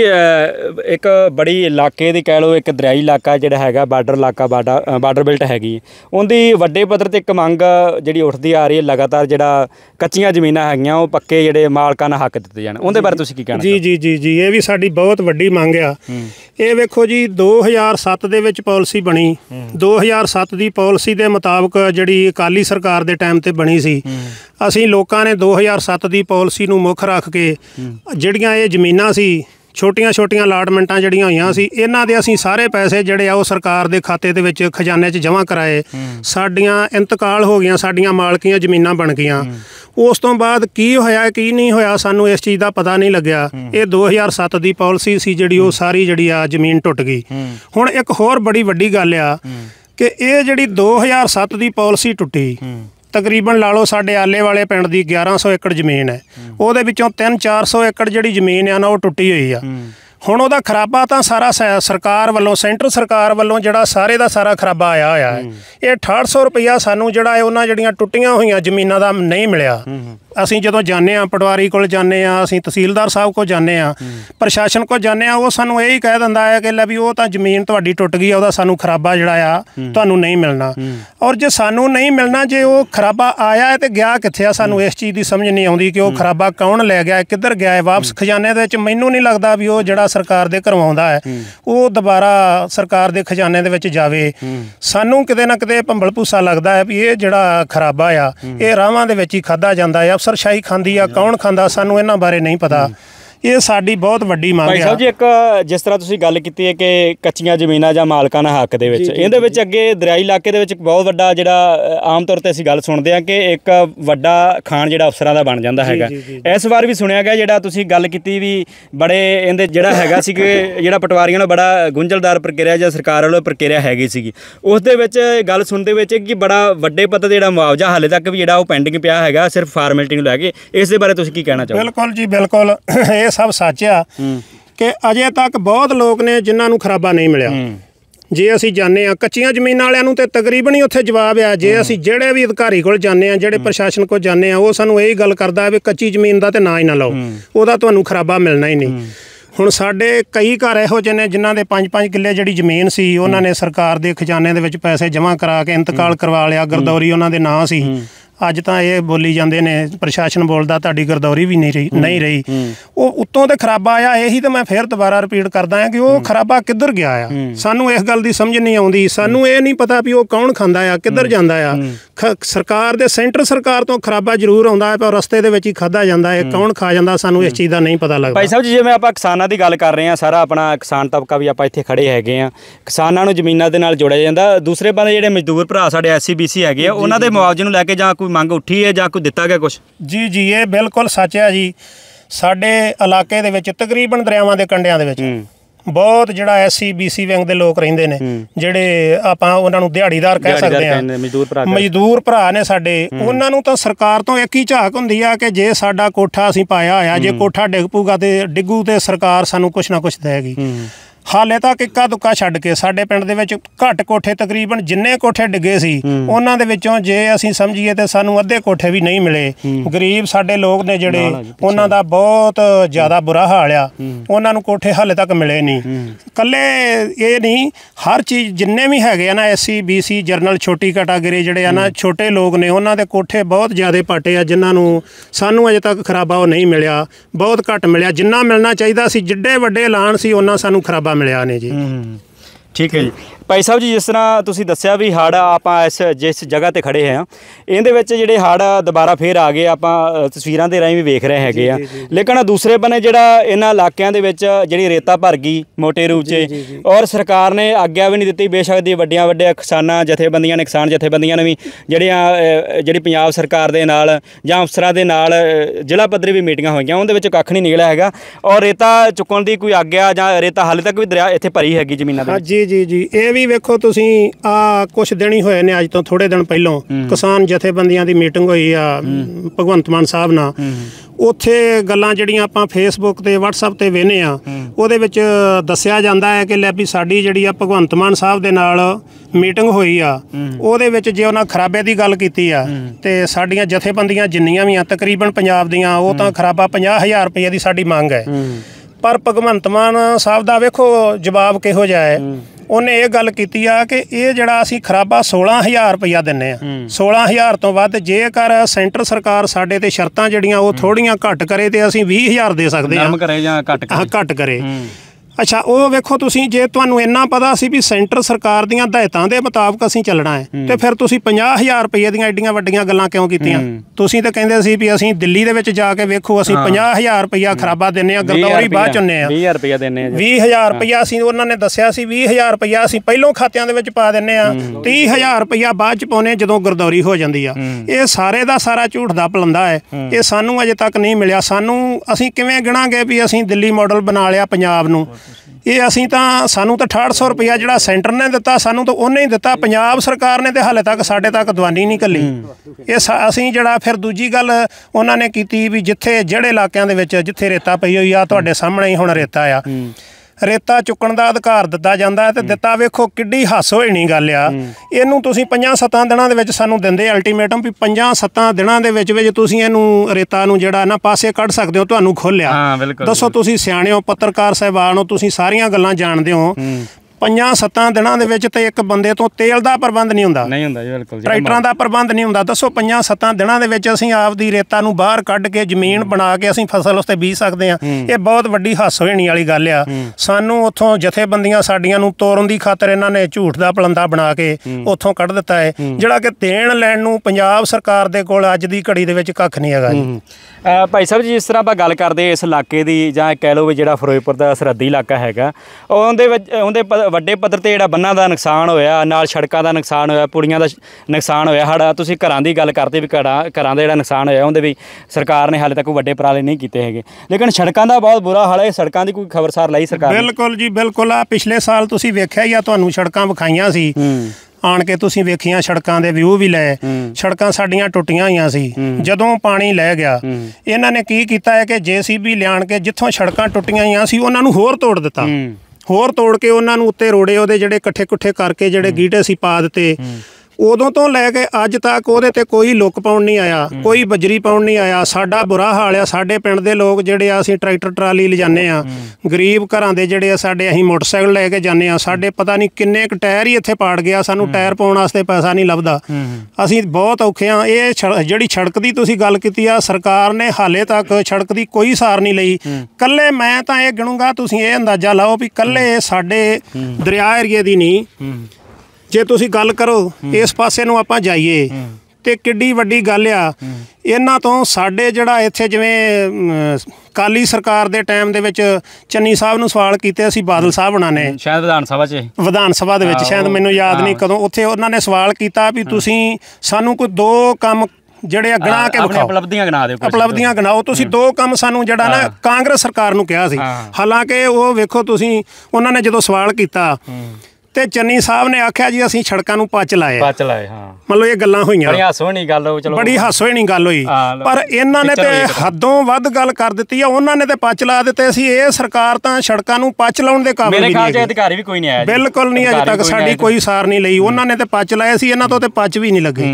ਇੱਕ ਬੜੀ ਇਲਾਕੇ ਦੀ ਕਹਿ ਲਓ, ਇੱਕ ਦਰਿਆਈ ਇਲਾਕਾ ਜਿਹੜਾ ਹੈਗਾ, ਬਾਰਡਰ ਇਲਾਕਾ, ਬਾਰਡਰ ਬੈਲਟ ਹੈਗੀ, ਉਹਦੀ ਵੱਡੇ ਪੱਧਰ 'ਤੇ ਇੱਕ ਮੰਗ ਜਿਹੜੀ ਉੱਠਦੀ ਆ ਰਹੀ ਹੈ ਲਗਾਤਾਰ, ਜਿਹੜਾ ਕੱਚੀਆਂ ਜ਼ਮੀਨਾਂ ਹੈਗੀਆਂ ਉਹ ਪੱਕੇ ਜਿਹੜੇ ਮਾਲਕਾਂ ਨਾਲ ਹੱਕ ਦਿੱਤੇ ਜਾਣ, ਉਹਦੇ ਬਾਰੇ ਤੁਸੀਂ ਕੀ ਕਹਿਣਾ? ਜੀ ਇਹ ਵੀ ਸਾਡੀ ਬਹੁਤ ਵੱਡੀ ਮੰਗ ਆ। ਇਹ ਵੇਖੋ ਜੀ, 2007 ਦੇ ਵਿੱਚ ਪਾਲਿਸੀ ਬਣੀ। 2007 ਦੀ ਪਾਲਿਸੀ ਦੇ ਮੁਤਾਬਕ ਜਿਹੜੀ ਅਕਾਲੀ ਸਰਕਾਰ ਦੇ ਟਾਈਮ 'ਤੇ ਬਣੀ ਸੀ, ਅਸੀਂ ਲੋਕਾਂ ਨੇ 2007 ਦੀ ਪਾਲਿਸੀ ਨੂੰ ਮੁੱਖ ਰੱਖ ਕੇ ਜਿਹੜੀਆਂ ਇਹ ਜ਼ਮੀਨਾਂ ਸੀ, ਛੋਟੀਆਂ ਅਲਾਟਮੈਂਟਾਂ ਜਿਹੜੀਆਂ ਹੋਈਆਂ ਸੀ, ਇਹਨਾਂ ਦੇ ਅਸੀਂ ਸਾਰੇ ਪੈਸੇ ਜਿਹੜੇ ਆ ਉਹ ਸਰਕਾਰ ਦੇ ਖਾਤੇ ਦੇ ਵਿੱਚ ਖਜ਼ਾਨੇ 'ਚ ਜਮ੍ਹਾਂ ਕਰਾਏ। ਸਾਡੀਆਂ ਇੰਤਕਾਲ ਹੋ ਗਈਆਂ, ਸਾਡੀਆਂ ਮਾਲਕੀਆਂ ਜ਼ਮੀਨਾਂ ਬਣ ਗਈਆਂ। ਉਸ ਤੋਂ ਬਾਅਦ ਕੀ ਹੋਇਆ ਕੀ ਨਹੀਂ ਹੋਇਆ ਸਾਨੂੰ ਇਸ ਚੀਜ਼ ਦਾ ਪਤਾ ਨਹੀਂ ਲੱਗਿਆ। ਇਹ 2007 ਦੀ ਪਾਲਿਸੀ ਸੀ ਜਿਹੜੀ, ਉਹ ਸਾਰੀ ਜਿਹੜੀ ਆ ਜ਼ਮੀਨ ਟੁੱਟ ਗਈ। ਹੁਣ ਇੱਕ ਹੋਰ ਬੜੀ ਵੱਡੀ ਗੱਲ ਆ ਕਿ ਇਹ ਜਿਹੜੀ 2007 ਦੀ ਪਾਲਿਸੀ ਟੁੱਟੀ, ਤਕਰੀਬਨ ਲਾ ਲਓ ਸਾਡੇ ਆਲੇ ਵਾਲੇ ਪਿੰਡ ਦੀ 1100 ਏਕੜ ਜ਼ਮੀਨ ਹੈ, ਉਹਦੇ ਵਿੱਚੋਂ 300-400 ਏਕੜ ਜਿਹੜੀ ਜ਼ਮੀਨ ਆ ਨਾ ਉਹ ਟੁੱਟੀ ਹੋਈ ਆ। ਹੁਣ ਉਹਦਾ ਖਰਾਬਾ ਤਾਂ ਸਾਰਾ ਸਰਕਾਰ ਵੱਲੋਂ, ਸੈਂਟਰ ਸਰਕਾਰ ਵੱਲੋਂ ਜਿਹੜਾ ਸਾਰੇ ਦਾ ਸਾਰਾ ਖਰਾਬਾ ਆਇਆ ਹੋਇਆ ਹੈ। ਇਹ 6800 ਰੁਪਈਆ ਸਾਨੂੰ ਜਿਹੜਾ ਹੈ ਉਹਨਾਂ ਜਿਹੜੀਆਂ ਟੁੱਟੀਆਂ ਹੋਈਆਂ ਜ਼ਮੀਨਾਂ ਦਾ ਨਹੀਂ ਮਿਲਿਆ। ਅਸੀਂ ਜਦੋਂ ਜਾਂਦੇ ਹਾਂ, ਪਟਵਾਰੀ ਕੋਲ ਜਾਂਦੇ ਹਾਂ, ਅਸੀਂ ਤਹਿਸੀਲਦਾਰ ਸਾਹਿਬ ਕੋਲ ਜਾਂਦੇ ਹਾਂ, ਪ੍ਰਸ਼ਾਸਨ ਕੋਲ ਜਾਂਦੇ ਹਾਂ, ਉਹ ਸਾਨੂੰ ਇਹੀ ਕਹਿ ਦਿੰਦਾ ਹੈ ਕਿ ਲੈ ਵੀ ਉਹ ਤਾਂ ਜ਼ਮੀਨ ਤੁਹਾਡੀ ਟੁੱਟ ਗਈ ਆ, ਉਹਦਾ ਸਾਨੂੰ ਖਰਾਬਾ ਜਿਹੜਾ ਆ ਤੁਹਾਨੂੰ ਨਹੀਂ ਮਿਲਣਾ। ਔਰ ਜੇ ਸਾਨੂੰ ਨਹੀਂ ਮਿਲਣਾ, ਜੇ ਉਹ ਖਰਾਬਾ ਆਇਆ ਹੈ ਤੇ ਗਿਆ ਕਿੱਥੇ ਆ, ਸਾਨੂੰ ਇਸ ਚੀਜ਼ ਦੀ ਸਮਝ ਨਹੀਂ ਆਉਂਦੀ ਕਿ ਉਹ ਖਰਾਬਾ ਕੌਣ ਲੈ ਗਿਆ, ਕਿੱਧਰ ਗਿਆ ਹੈ ਵਾਪਸ ਖਜ਼ਾਨੇ ਦੇ ਵਿੱਚ। ਮੈਨੂੰ ਨਹੀਂ ਲੱਗਦਾ ਵੀ ਉਹ ਜਿਹੜਾ ਸਰਕਾਰ ਦੇ ਕਰਵਾਉਂਦਾ ਹੈ ਉਹ ਦੁਬਾਰਾ ਸਰਕਾਰ ਦੇ ਖਜ਼ਾਨੇ ਦੇ ਵਿੱਚ ਜਾਵੇ। ਸਾਨੂੰ ਕਿਤੇ ਨਾ ਕਿਤੇ ਭੰਬਲ ਭੂਸਾ ਲੱਗਦਾ ਹੈ ਵੀ ਇਹ ਜਿਹੜਾ ਖਰਾਬਾ ਆ ਇਹ ਰਾਹਾਂ ਦੇ ਵਿੱਚ ਹੀ ਖਾਧਾ ਜਾਂਦਾ ਹੈ। ਅਫਸਰਸ਼ਾਹੀ ਖਾਂਦੀ ਆ, ਕੌਣ ਖਾਂਦਾ ਸਾਨੂੰ ਇਹਨਾਂ ਬਾਰੇ ਨਹੀਂ ਪਤਾ। ਇਹ ਸਾਡੀ ਬਹੁਤ ਵੱਡੀ ਮੰਗ ਹੈ। ਭਾਈ ਸਾਹਿਬ ਜੀ, ਇੱਕ ਜਿਸ ਤਰ੍ਹਾਂ ਤੁਸੀਂ ਗੱਲ ਕੀਤੀ ਹੈ ਕਿ ਕੱਚੀਆਂ ਜ਼ਮੀਨਾਂ ਜਾਂ ਮਾਲਕਾਨਾ ਹੱਕ ਦੇ ਵਿੱਚ, ਇਹਦੇ ਵਿੱਚ ਅੱਗੇ ਦਰਿਆਈ ਇਲਾਕੇ ਦੇ ਵਿੱਚ ਬਹੁਤ ਵੱਡਾ ਜਿਹੜਾ ਆਮ ਤੌਰ 'ਤੇ ਅਸੀਂ ਗੱਲ ਸੁਣਦੇ ਹਾਂ ਕਿ ਇੱਕ ਵੱਡਾ ਖਾਨ ਜਿਹੜਾ ਅਫਸਰਾਂ ਦਾ ਬਣ ਜਾਂਦਾ ਹੈਗਾ। ਇਸ ਵਾਰ ਵੀ ਸੁਣਿਆ ਗਿਆ, ਜਿਹੜਾ ਤੁਸੀਂ ਗੱਲ ਕੀਤੀ ਵੀ ਬੜੇ ਇਹਦੇ ਜਿਹੜਾ ਹੈਗਾ ਸੀ ਕਿ ਜਿਹੜਾ ਪਟਵਾਰੀਆਂ ਨੂੰ ਬੜਾ ਗੁੰਝਲਦਾਰ ਪ੍ਰਕਿਰਿਆ ਜਾਂ ਸਰਕਾਰ ਵੱਲੋਂ ਪ੍ਰਕਿਰਿਆ ਹੈਗੀ ਸੀਗੀ, ਉਸ ਦੇ ਵਿੱਚ ਗੱਲ ਸੁਣਦੇ ਵਿੱਚ ਕਿ ਬੜਾ ਵੱਡੇ ਪੱਧਰ ਜਿਹੜਾ ਮੁਆਵਜ਼ਾ ਹਾਲੇ ਤੱਕ ਵੀ ਜਿਹੜਾ ਉਹ ਪੈਂਡਿੰਗ ਪਿਆ ਹੈਗਾ, ਸਿਰਫ ਫਾਰਮੈਲਿਟੀ ਨੂੰ ਲੈ ਕੇ। ਇਸ ਦੇ ਬਾਰੇ ਤੁਸੀਂ ਕੀ ਕਹਿਣਾ ਚਾਹੋਗੇ? ਬਿਲਕੁਲ ਜੀ, ਬਿਲਕੁਲ ਇਹ ਸਭ ਸੱਚ ਆ ਕਿ ਅਜੇ ਤੱਕ ਬਹੁਤ ਲੋਕ ਨੇ ਜਿਨ੍ਹਾਂ ਨੂੰ ਖਰਾਬਾ ਨਹੀਂ ਮਿਲਿਆ। ਜੇ ਅਸੀਂ ਜਾਂਦੇ ਹਾਂ ਕੱਚੀਆਂ ਜ਼ਮੀਨਾਂ ਵਾਲਿਆਂ ਨੂੰ ਤੇ ਤਕਰੀਬਨ ਹੀ ਉੱਥੇ ਜਵਾਬ ਆ। ਜੇ ਅਸੀਂ ਜਿਹੜੇ ਵੀ ਅਧਿਕਾਰੀ ਕੋਲ ਜਾਂਦੇ ਹਾਂ, ਜਿਹੜੇ ਪ੍ਰਸ਼ਾਸਨ ਕੋਲ ਜਾਂਦੇ ਹਾਂ, ਉਹ ਸਾਨੂੰ ਇਹੀ ਗੱਲ ਕਰਦਾ ਵੀ ਕੱਚੀ ਜ਼ਮੀਨ ਦਾ ਤੇ ਨਾ ਹੀ ਨਾ ਲਓ, ਉਹਦਾ ਤੁਹਾਨੂੰ ਖਰਾਬਾ ਮਿਲਣਾ ਹੀ ਨਹੀਂ। ਹੁਣ ਸਾਡੇ ਕਈ ਘਰ ਇਹੋ ਜਿਹੇ ਨੇ ਜਿਨ੍ਹਾਂ ਦੇ 5-5 ਕਿੱਲੇ ਜਿਹੜੀ ਜ਼ਮੀਨ ਸੀ, ਉਹਨਾਂ ਨੇ ਸਰਕਾਰ ਦੇ ਖਜ਼ਾਨੇ ਦੇ ਵਿੱਚ ਪੈਸੇ ਜਮ੍ਹਾਂ ਕਰਾ ਕੇ ਇੰਤਕਾਲ ਕਰਵਾ ਲਿਆ। ਗਰਦੌਰੀ ਉਹਨਾਂ ਦੇ ਨਾਂ ਸੀ। ਅੱਜ ਤਾਂ ਇਹ ਬੋਲੀ ਜਾਂਦੇ ਨੇ, ਪ੍ਰਸ਼ਾਸਨ ਬੋਲਦਾ ਤੁਹਾਡੀ ਗਰਦੌਰੀ ਵੀ ਨਹੀਂ ਰਹੀ। ਉਹ ਉੱਤੋਂ ਤੇ ਖਰਾਬਾ ਆਇਆ। ਇਹੀ ਤਾਂ ਮੈਂ ਫਿਰ ਦੁਬਾਰਾ ਰਿਪੀਟ ਕਰਦਾ ਹਾਂ ਕਿ ਉਹ ਖਰਾਬਾ ਕਿੱਧਰ ਗਿਆ ਆ। ਸਾਨੂੰ ਇਸ ਗੱਲ ਦੀ ਸਮਝ ਨਹੀਂ ਆਉਂਦੀ। ਸਾਨੂੰ ਇਹ ਨਹੀਂ ਪਤਾ ਵੀ ਉਹ ਕੌਣ ਖਾਂਦਾ ਆ, ਕਿੱਧਰ ਜਾਂਦਾ ਆ। ਸਰਕਾਰ ਦੇ ਸੈਂਟਰ ਸਰਕਾਰ ਤੋਂ ਖਰਾਬਾ ਜ਼ਰੂਰ ਆਉਂਦਾ ਹੈ, ਪਰ ਰਸਤੇ ਦੇ ਵਿੱਚ ਹੀ ਖਾਧਾ ਜਾਂਦਾ ਹੈ। ਕੌਣ ਖਾ ਜਾਂਦਾ ਸਾਨੂੰ ਇਸ ਚੀਜ਼ ਦਾ ਨਹੀਂ ਪਤਾ ਲੱਗਦਾ। ਭਾਈ ਸਾਹਿਬ ਜੀ, ਜਿਵੇਂ ਆਪਾਂ ਕਿਸਾਨਾਂ ਦੀ ਗੱਲ ਕਰ ਰਹੇ ਹਾਂ, ਸਾਰਾ ਆਪਣਾ ਕਿਸਾਨ ਤਬਕਾ ਵੀ ਆਪਾਂ ਇੱਥੇ ਖੜੇ ਹੈਗੇ ਆ। ਕਿਸਾਨਾਂ ਨੂੰ ਜ਼ਮੀਨਾਂ ਦੇ ਨਾਲ ਜੋੜਿਆ ਜਾਂਦਾ। ਦੂਸਰੇ ਪਾਸੇ ਜਿਹੜੇ ਮਜ਼ਦੂਰ ਭਰਾ ਸਾਡੇ SC BC ਹੈਗੇ ਆ, ਉਹਨਾਂ ਦੇ ਮੁਆਵਜ਼ੇ ਨੂੰ ਲੈ ਕੇ ਜਾਂ ਕੋਈ ਮੰਗ ਉੱਠੀ ਹੈ ਜਾਂ ਕੋਈ ਦਿੱਤਾ ਗਿਆ ਕੁਛ? ਜੀ ਇਹ ਬਿਲਕੁਲ ਸੱਚ ਹੈ ਜੀ। ਸਾਡੇ ਇਲਾਕੇ ਦੇ ਵਿੱਚ ਤਕਰੀਬਨ ਦਰਿਆਵਾਂ ਦੇ ਕੰਢਿਆਂ ਦੇ ਵਿੱਚ ਬਹੁਤ ਜਿਹੜਾ SC BC ਵਿੰਗ ਦੇ ਲੋਕ ਰਹਿੰਦੇ ਨੇ, ਜਿਹੜੇ ਆਪਾਂ ਉਹਨਾਂ ਨੂੰ ਦਿਹਾੜੀਦਾਰ ਕਹਿ ਸਕਦੇ ਹਾਂ, ਮਜ਼ਦੂਰ ਭਰਾ ਨੇ ਸਾਡੇ। ਉਹਨਾਂ ਨੂੰ ਤਾਂ ਸਰਕਾਰ ਤੋਂ ਇੱਕ ਹੀ ਝਾਕ ਹੁੰਦੀ ਆ ਕਿ ਜੇ ਸਾਡਾ ਕੋਠਾ ਅਸੀਂ ਪਾਇਆ ਹੋਇਆ, ਜੇ ਕੋਠਾ ਡਿੱਗ ਪੂਗਾ ਤੇ ਡਿੱਗੂ ਤੇ ਸਰਕਾਰ ਸਾਨੂੰ ਕੁਛ ਨਾ ਕੁਛ ਦੇਗੀ। ਹਾਲੇ ਤੱਕ ਇੱਕਾ ਦੁੱਕਾ ਛੱਡ ਕੇ ਸਾਡੇ ਪਿੰਡ ਦੇ ਵਿੱਚ ਘੱਟ ਕੋਠੇ, ਤਕਰੀਬਨ ਜਿੰਨੇ ਕੋਠੇ ਡਿੱਗੇ ਸੀ ਉਹਨਾਂ ਦੇ ਵਿੱਚੋਂ ਜੇ ਅਸੀਂ ਸਮਝੀਏ ਤੇ ਸਾਨੂੰ ਅੱਧੇ ਕੋਠੇ ਵੀ ਨਹੀਂ ਮਿਲੇ। ਗਰੀਬ ਸਾਡੇ ਲੋਕ ਨੇ ਜਿਹੜੇ, ਉਹਨਾਂ ਦਾ ਬਹੁਤ ਜ਼ਿਆਦਾ ਬੁਰਾ ਹਾਲ ਆ। ਉਹਨਾਂ ਨੂੰ ਕੋਠੇ ਹਾਲੇ ਤੱਕ ਮਿਲੇ ਨਹੀਂ। ਇਕੱਲੇ ਇਹ ਨਹੀਂ, ਹਰ ਚੀਜ਼ ਜਿੰਨੇ ਵੀ ਹੈਗੇ ਆ ਨਾ SC BC ਜਰਨਲ ਛੋਟੀ ਕੈਟਾਗਰੀ ਜਿਹੜੇ ਆ ਨਾ, ਛੋਟੇ ਲੋਕ ਨੇ, ਉਹਨਾਂ ਦੇ ਕੋਠੇ ਬਹੁਤ ਜ਼ਿਆਦਾ ਪਾਟੇ ਆ, ਜਿਨ੍ਹਾਂ ਨੂੰ ਸਾਨੂੰ ਅਜੇ ਤੱਕ ਖਰਾਬਾ ਉਹ ਨਹੀਂ ਮਿਲਿਆ, ਬਹੁਤ ਘੱਟ ਮਿਲਿਆ। ਜਿੰਨਾ ਮਿਲਣਾ ਚਾਹੀਦਾ ਸੀ, ਜਿੱਡੇ ਵੱਡੇ ਐਲਾਨ ਸੀ, ਉਹਨਾਂ ਸਾਨੂੰ ਖਰਾਬਾ ਮਿਲਿਆ ਨੇ ਜੀ। ਠੀਕ ਹੈ ਜੀ। ਭਾਈ ਸਾਹਿਬ ਜੀ, ਜਿਸ ਤਰ੍ਹਾਂ ਤੁਸੀਂ ਦੱਸਿਆ ਵੀ ਹੜ੍ਹ ਆਪਾਂ ਜਿਸ ਜਗ੍ਹਾ ਤੇ ਖੜੇ ਹਾਂ, ਇਹਦੇ ਵਿੱਚ ਜਿਹੜੇ ਹੜ੍ਹ ਦੁਬਾਰਾ ਫੇਰ ਆ ਗਏ, ਆਪਾਂ ਤਸਵੀਰਾਂ ਦੇ ਰਾਹੀਂ ਵੀ ਵੇਖ ਰਹੇ ਹੈਗੇ ਆ। ਲੇਕਿਨ ਦੂਸਰੇ ਬੰਨੇ ਜਿਹੜਾ ਇਹਨਾਂ ਇਲਾਕਿਆਂ ਦੇ ਵਿੱਚ ਜਿਹੜੀ ਰੇਤਾ ਭਰ ਗਈ ਮੋਟੇ ਰੂਪ 'ਚ, ਔਰ ਸਰਕਾਰ ਨੇ ਆਗਿਆ ਵੀ ਨਹੀਂ ਦਿੱਤੀ। ਬੇਸ਼ੱਕ ਦੀ ਵੱਡੀਆਂ ਕਿਸਾਨਾਂ ਜਥੇਬੰਦੀਆਂ ਨੇ, ਕਿਸਾਨ ਜਥੇਬੰਦੀਆਂ ਨੇ ਵੀ ਜਿਹੜੀ ਪੰਜਾਬ ਸਰਕਾਰ ਦੇ ਨਾਲ ਜਾਂ ਅਫਸਰਾਂ ਦੇ ਨਾਲ ਜ਼ਿਲ੍ਹਾ ਪੱਧਰੀ ਵੀ ਮੀਟਿੰਗਾਂ ਹੋਈਆਂ, ਉਹਦੇ ਵਿੱਚ ਕੱਖ ਨਹੀਂ ਨਿਕਲਿਆ ਹੈਗਾ। ਔਰ ਰੇਤਾ ਚੁੱਕਣ ਦੀ ਕੋਈ ਆਗਿਆ ਜਾਂ ਰੇਤਾ ਹਾਲੇ ਤੱਕ ਵੀ ਦਰਿਆ ਇੱਥੇ ਭਰੀ ਹੈਗੀ ਜ਼ਮੀਨਾਂ ਦੇ। ਜੀ ਇਹ ਵੀ ਵੇਖੋ ਤੁਸੀਂ, ਆ ਕੁਛ ਦਿਨ ਹੀ ਹੋਏ ਨੇ, ਅੱਜ ਤੋਂ ਥੋੜੇ ਦਿਨ ਪਹਿਲਾਂ ਕਿਸਾਨ ਜਥੇਬੰਦੀਆਂ ਦੀ ਮੀਟਿੰਗ ਹੋਈ ਆ ਭਗਵੰਤ ਮਾਨ ਸਾਹਿਬ ਨਾਲ। ਉੱਥੇ ਗੱਲਾਂ ਜਿਹੜੀਆਂ ਆਪਾਂ ਫੇਸਬੁੱਕ ਤੇ WhatsApp ਤੇ ਵੇਖਦੇ ਆ, ਉਹਦੇ ਵਿੱਚ ਦੱਸਿਆ ਜਾਂਦਾ ਹੈ ਕਿ ਲੈ ਵੀ ਸਾਡੀ ਜਿਹੜੀ ਆ ਭਗਵੰਤ ਮਾਨ ਸਾਹਿਬ ਦੇ ਨਾਲ ਮੀਟਿੰਗ ਹੋਈ ਆ, ਉਹਦੇ ਵਿੱਚ ਜੇ ਉਹਨਾਂ ਖਰਾਬੇ ਦੀ ਗੱਲ ਕੀਤੀ ਆ ਤੇ ਸਾਡੀਆਂ ਜਥੇਬੰਦੀਆਂ ਜਿੰਨੀਆਂ ਵੀ ਆ ਤਕਰੀਬਨ ਪੰਜਾਬ ਦੀਆਂ, ਉਹ ਤਾਂ ਖਰਾਬਾ 50,000 ਰੁਪਏ ਦੀ ਸਾਡੀ ਮੰਗ ਹੈ। ਪਰ ਭਗਵੰਤ ਮਾਨ ਸਾਹਿਬ ਦਾ ਵੇਖੋ ਜਵਾਬ ਕਿਹੋ ਜਿਹਾ ਹੈ। ਉਹਨੇ ਇਹ ਗੱਲ ਕੀਤੀ ਆ ਕਿ ਇਹ ਜਿਹੜਾ ਅਸੀਂ ਖਰਾਬਾ 16,000 ਰੁਪਈਆ ਦਿੰਦੇ ਆ, 16,000 ਤੋਂ ਵੱਧ ਜੇਕਰ ਸੈਂਟਰ ਸਰਕਾਰ ਸਾਡੇ ਤੇ ਸ਼ਰਤਾਂ ਜਿਹੜੀਆਂ ਉਹ ਥੋੜ੍ਹੀਆਂ ਘੱਟ ਕਰੇ ਤੇ ਅਸੀਂ 20,000 ਦੇ ਸਕਦੇ ਹਾਂ। ਘੱਟ ਕਰੇ। ਅੱਛਾ, ਉਹ ਵੇਖੋ ਤੁਸੀਂ, ਜੇ ਤੁਹਾਨੂੰ ਇੰਨਾ ਪਤਾ ਸੀ ਵੀ ਸੈਂਟਰ ਸਰਕਾਰ ਦੀਆਂ ਹਦਾਇਤਾਂ ਦੇ ਮੁਤਾਬਕ ਅਸੀਂ ਚੱਲਣਾ ਹੈ, ਤੇ ਫਿਰ ਤੁਸੀਂ 50,000 ਰੁਪਏ ਦੀਆਂ ਐਡੀਆਂ ਵੱਡੀਆਂ ਗੱਲਾਂ ਕਿਉਂ ਕੀਤੀਆਂ? ਤੁਸੀਂ ਤਾਂ ਕਹਿੰਦੇ ਸੀ ਵੀ ਅਸੀਂ ਦਿੱਲੀ ਦੇ ਵਿੱਚ ਜਾ ਕੇ ਵੇਖੋ ਅਸੀਂ 50,000 ਰੁਪਈਆ ਖਰਾਬਾ ਦਿੰਦੇ ਆ, ਗਰਦੌਰੀ ਬਾਅਦ ਚੁੰਨੇ ਆ। 20,000 ਰੁਪਈਆ ਦਿੰਦੇ ਆ। 20,000 ਰੁਪਈਆ ਅਸੀਂ, ਉਹਨਾਂ ਨੇ ਦੱਸਿਆ ਸੀ 20,000 ਰੁਪਈਆ ਅਸੀਂ ਪਹਿਲੋਂ ਖਾਤਿਆਂ ਦੇ ਵਿੱਚ ਪਾ ਦਿੰਦੇ ਆ, 30,000 ਰੁਪਈਆ ਬਾਅਦ ਚ ਪਾਉਣੇ ਜਦੋਂ ਗਰਦੌਰੀ ਹੋ ਜਾਂਦੀ ਆ। ਇਹ ਸਾਰੇ ਦਾ ਸਾਰਾ ਝੂਠ ਦਾ ਪਲੰਦਾ ਹੈ। ਇਹ ਸਾਨੂੰ ਅਜੇ ਤੱਕ ਨਹੀਂ ਮਿਲਿਆ। ਅਸੀਂ ਕਿਵੇਂ ਗਿਣਾਂਗੇ ਵੀ ਅਸੀਂ ਦਿੱਲੀ ਮਾਡਲ ਬਣਾ ਲਿਆ ਪੰਜਾਬ ਨੂੰ? ਇਹ ਅਸੀਂ ਤਾਂ, ਸਾਨੂੰ ਤਾਂ 6800 ਰੁਪਈਆ ਜਿਹੜਾ ਸੈਂਟਰ ਨੇ ਦਿੱਤਾ, ਸਾਨੂੰ ਤਾਂ ਉਹਨੇ ਹੀ ਦਿੱਤਾ। ਪੰਜਾਬ ਸਰਕਾਰ ਨੇ ਤੇ ਹਾਲੇ ਤੱਕ ਸਾਡੇ ਤੱਕ ਦਵਾਨੀ ਨਹੀਂ ਘੱਲੀ। ਇਹ ਅਸੀਂ ਜਿਹੜਾ ਫਿਰ ਦੂਜੀ ਗੱਲ ਉਹਨਾਂ ਨੇ ਕੀਤੀ ਵੀ ਜਿਹੜੇ ਇਲਾਕਿਆਂ ਦੇ ਵਿੱਚ ਜਿੱਥੇ ਰੇਤਾ ਪਈ ਹੋਈ ਆ, ਤੁਹਾਡੇ ਸਾਹਮਣੇ ਹੀ ਹੁਣ ਰੇਤਾ ਆ, ਰੇਤਾ ਚੁੱਕਣ ਦਾ ਅਧਿਕਾਰ ਦਿੱਤਾ ਜਾਂਦਾ ਹੈ ਤੇ ਦਿੱਤਾ। ਵੇਖੋ ਕਿੱਡੀ ਹਾਸੋ ਹੋਣੀ ਗੱਲ ਆ। ਇਹਨੂੰ ਤੁਸੀਂ 5-7 ਦਿਨਾਂ ਦੇ ਵਿੱਚ ਸਾਨੂੰ ਦਿੰਦੇ ਅਲਟੀਮੇਟਮ ਵੀ 5-7 ਦਿਨਾਂ ਦੇ ਵਿੱਚ ਤੁਸੀਂ ਇਹਨੂੰ ਰੇਤਾ ਨੂੰ ਜਿਹੜਾ ਨਾ ਪਾਸੇ ਕੱਢ ਸਕਦੇ ਹੋ, ਤੁਹਾਨੂੰ ਖੋਲਿਆ। ਦੱਸੋ, ਤੁਸੀਂ ਸਿਆਣੇ ਹੋ, ਪੱਤਰਕਾਰ ਸਾਹਿਬਾਨ ਹੋ, ਤੁਸੀਂ ਸਾਰੀਆਂ ਗੱਲਾਂ ਜਾਣਦੇ ਹੋ। 5-7 ਦਿਨਾਂ ਦੇ ਵਿੱਚ ਤੇ ਇੱਕ ਬੰਦੇ ਤੋਂ ਤੇਲ ਦਾ ਪ੍ਰਬੰਧ ਨਹੀਂ ਹੁੰਦਾ ਜੀ, ਬਿਲਕੁਲ। ਟਰੈਕਟਰਾਂ ਦਾ ਪ੍ਰਬੰਧ ਨਹੀਂ ਹੁੰਦਾ। ਦੱਸੋ 5-7 ਦਿਨਾਂ ਦੇ ਵਿੱਚ ਅਸੀਂ ਆਪਦੀ ਰੇਤਾ ਨੂੰ ਬਾਹਰ ਕੱਢ ਕੇ ਜ਼ਮੀਨ ਬਣਾ ਕੇ ਅਸੀਂ ਫਸਲ ਉਸ ਤੇ ਬੀਜ ਸਕਦੇ ਹਾਂ? ਇਹ ਬਹੁਤ ਵੱਡੀ ਹਾਸੋ ਹੋਣੀ ਵਾਲੀ ਗੱਲ ਆ। ਸਾਨੂੰ ਉੱਥੋਂ ਜਥੇਬੰਦੀਆਂ ਸਾਡੀਆਂ ਨੂੰ ਤੋੜਨ ਦੀ ਖਾਤਰ ਇਹਨਾਂ ਨੇ ਝੂਠ ਦਾ ਪਲੰਦਾ ਬਣਾ ਕੇ ਉੱਥੋਂ ਕੱਢ ਦਿੱਤਾ ਹੈ, ਜਿਹੜਾ ਕਿ ਦੇਣ ਲੈਣ ਨੂੰ ਪੰਜਾਬ ਸਰਕਾਰ ਦੇ ਕੋਲ ਅੱਜ ਦੀ ਘੜੀ ਦੇ ਵਿੱਚ ਕੱਖ ਨਹੀਂ ਹੈਗਾ ਜੀ। ਭਾਈ ਸਾਹਿਬ ਜੀ, ਜਿਸ ਤਰ੍ਹਾਂ ਆਪਾਂ ਗੱਲ ਕਰਦੇ ਇਸ ਇਲਾਕੇ ਦੀ, ਜਾਂ ਕਹਿ ਲਓ ਵੀ ਜਿਹੜਾ ਫਿਰੋਜ਼ਪੁਰ ਦਾ ਸਰਹੱਦੀ ਇਲਾਕਾ ਹੈਗਾ, ਉਹਦੇ ਵੱਡੇ ਪੱਧਰ ਤੇ ਜਿਹੜਾ ਬੰਨਾਂ ਦਾ ਨੁਕਸਾਨ ਹੋਇਆ, ਨਾਲ ਸੜਕਾਂ ਦਾ ਨੁਕਸਾਨ ਹੋਇਆ, ਪੁਲੀਆਂ ਦਾ ਨੁਕਸਾਨ ਹੋਇਆ। ਹੜਾ ਤੁਸੀਂ ਘਰਾਂ ਦੀ ਗੱਲ ਕਰਦੇ ਵੀ ਘਰਾਂ ਦਾ ਜਿਹੜਾ ਨੁਕਸਾਨ ਹੋਇਆ, ਉਹਦੇ ਵੀ ਸਰਕਾਰ ਨੇ ਹਾਲੇ ਤੱਕ ਕੋਈ ਵੱਡੇ ਉਪਰਾਲੇ ਨਹੀਂ ਕੀਤੇ ਹੈਗੇ। ਲੇਕਿਨ ਸੜਕਾਂ ਦਾ ਬਹੁਤ ਬੁਰਾ ਹਾਲ ਹੈ। ਸੜਕਾਂ ਦੀ ਕੋਈ ਖਬਰਸਾਰ ਲਈ ਸਰਕਾਰ? ਬਿਲਕੁਲ ਜੀ, ਬਿਲਕੁਲ। ਆ ਪਿਛਲੇ ਸਾਲ ਤੁਸੀਂ ਵੇਖਿਆ ਹੀ ਆ, ਤੁਹਾਨੂੰ ਸੜਕਾਂ ਵਿਖਾਈਆਂ ਸੀ ਆਣ ਕੇ, ਤੁਸੀਂ ਵੇਖੀਆਂ ਸੜਕਾਂ ਦੇ ਵਿਊ ਵੀ ਲਏ। ਸੜਕਾਂ ਸਾਡੀਆਂ ਟੁੱਟੀਆਂ ਹੋਈਆਂ ਸੀ। ਜਦੋਂ ਪਾਣੀ ਲੈ ਗਿਆ, ਇਹਨਾਂ ਨੇ ਕੀ ਕੀਤਾ ਹੈ ਕਿ JCB ਲਿਆਣ ਕੇ ਜਿੱਥੋਂ ਸੜਕਾਂ ਟੁੱਟੀਆਂ ਹੋਈਆਂ ਸੀ ਉਹਨਾਂ ਨੂੰ ਹੋਰ ਤੋੜ ਦਿੱਤਾ। ਹੋਰ ਤੋੜ ਕੇ ਉਹਨਾਂ ਨੂੰ ਉੱਤੇ ਰੋੜੇ ਉਹਦੇ ਜਿਹੜੇ ਇਕੱਠੇ ਕੁੱਠੇ ਕਰਕੇ ਜਿਹੜੇ ਗੀਟੇ ਸੀ ਪਾ ਦਿੱਤੇ। ਉਦੋਂ ਤੋਂ ਲੈ ਕੇ ਅੱਜ ਤੱਕ ਉਹਦੇ ਤੇ ਕੋਈ ਲੁੱਕ ਪਾਉਣ ਨਹੀਂ ਆਇਆ, ਕੋਈ ਬਜਰੀ ਪਾਉਣ ਨਹੀਂ ਆਇਆ। ਸਾਡਾ ਬੁਰਾ ਹਾਲ ਆ। ਸਾਡੇ ਪਿੰਡ ਦੇ ਲੋਕ ਜਿਹੜੇ ਆ, ਅਸੀਂ ਟਰੈਕਟਰ ਟਰਾਲੀ ਲਿਜਾਨੇ ਆ, ਗਰੀਬ ਘਰਾਂ ਦੇ ਜਿਹੜੇ ਆ ਸਾਡੇ, ਅਸੀਂ ਮੋਟਰਸਾਈਕਲ ਲੈ ਕੇ ਜਾਂਦੇ ਆ, ਸਾਡੇ ਪਤਾ ਨਹੀਂ ਕਿੰਨੇ ਕੁ ਟਾਇਰ ਹੀ ਇੱਥੇ ਪਾੜ ਗਿਆ, ਸਾਨੂੰ ਟਾਇਰ ਪਾਉਣ ਵਾਸਤੇ ਪੈਸਾ ਨਹੀਂ ਲੱਭਦਾ। ਅਸੀਂ ਬਹੁਤ ਔਖੇ ਆ। ਇਹ ਜਿਹੜੀ ਸੜਕ ਦੀ ਤੁਸੀਂ ਗੱਲ ਕੀਤੀ ਆ, ਸਰਕਾਰ ਨੇ ਹਾਲੇ ਤੱਕ ਸੜਕ ਦੀ ਕੋਈ ਸਾਰ ਨਹੀਂ ਲਈ। ਕੱਲੇ ਮੈਂ ਤਾਂ ਇਹ ਗਿਣੂੰਗਾ, ਤੁਸੀਂ ਇਹ ਅੰਦਾਜ਼ਾ ਲਾਓ ਵੀ ਕੱਲੇ ਸਾਡੇ ਦਰਿਆ ਏਰੀਏ ਦੀ ਨਹੀਂ, ਜੇ ਤੁਸੀਂ ਗੱਲ ਕਰੋ ਇਸ ਪਾਸੇ ਨੂੰ ਆਪਾਂ ਜਾਈਏ ਤੇ ਕਿੱਡੀ ਵੱਡੀ ਗੱਲ ਆ। ਇਹਨਾਂ ਤੋਂ ਸਾਡੇ ਜਿਹੜਾ ਇੱਥੇ ਜਿਵੇਂ ਕਾਲੀ ਸਰਕਾਰ ਦੇ ਟਾਈਮ ਦੇ ਵਿੱਚ ਚੰਨੀ ਸਾਹਿਬ ਨੂੰ ਸਵਾਲ ਕੀਤੇ ਅਸੀਂ, ਬਾਦਲ ਸਾਹਿਬ ਉਹਨਾਂ ਨੇ ਸ਼ਾਇਦ ਵਿਧਾਨ ਸਭਾ ਦੇ ਵਿੱਚ ਸ਼ਾਇਦ ਮੈਨੂੰ ਯਾਦ ਨਹੀਂ ਕਦੋਂ, ਉੱਥੇ ਉਹਨਾਂ ਨੇ ਸਵਾਲ ਕੀਤਾ ਵੀ ਤੁਸੀਂ ਸਾਨੂੰ ਕੋਈ 2 ਕੰਮ ਜਿਹੜੇ ਆ ਗਣਾ ਕੇ ਵਿਖਾਓ, ਉਪਲਬਧੀਆਂ ਗਣਾਓ। ਤੁਸੀਂ 2 ਕੰਮ ਸਾਨੂੰ ਜਿਹੜਾ ਨਾ ਕਾਂਗਰਸ ਸਰਕਾਰ ਨੂੰ ਕਿਹਾ ਸੀ। ਹਾਲਾਂਕਿ ਉਹ ਵੇਖੋ ਤੁਸੀਂ, ਉਹਨਾਂ ਨੇ ਜਦੋਂ ਸਵਾਲ ਕੀਤਾ ਤੇ ਚੰਨੀ ਸਾਹਿਬ ਨੇ ਆਖਿਆ ਜੀ ਅਸੀਂ ਸੜਕਾਂ ਨੂੰ ਪੱਚ ਲਾਏ। ਮਤਲਬ ਇਹ ਗੱਲਾਂ ਹੋਈਆਂ, ਬੜੀ ਹਾਸੋਹੀਣੀ ਗੱਲ ਹੋਈ। ਪਰ ਇਹਨਾਂ ਨੇ ਤੇ ਹੱਦੋਂ ਵੱਧ ਗੱਲ ਕਰ ਦਿੱਤੀ ਆ। ਉਹਨਾਂ ਨੇ ਤੇ ਪੱਚ ਲਾ ਦਿੱਤੇ ਸੀ। ਇਹ ਸਰਕਾਰ ਤਾਂ ਸੜਕਾਂ ਨੂੰ ਪੱਚ ਲਾਉਣ ਦੇ ਕਾਬਿਲ ਨਹੀਂ ਹੈ, ਬਿਲਕੁਲ ਨਹੀਂ। ਅਜੇ ਤੱਕ ਸਾਡੀ ਕੋਈ ਸਾਰ ਨਹੀਂ ਲਈ। ਉਹਨਾਂ ਨੇ ਤੇ ਪੱਚ ਲਾਏ ਸੀ, ਇਹਨਾਂ ਤੋਂ ਤੇ ਪੱਚ ਵੀ ਨਹੀਂ ਲੱਗੇ।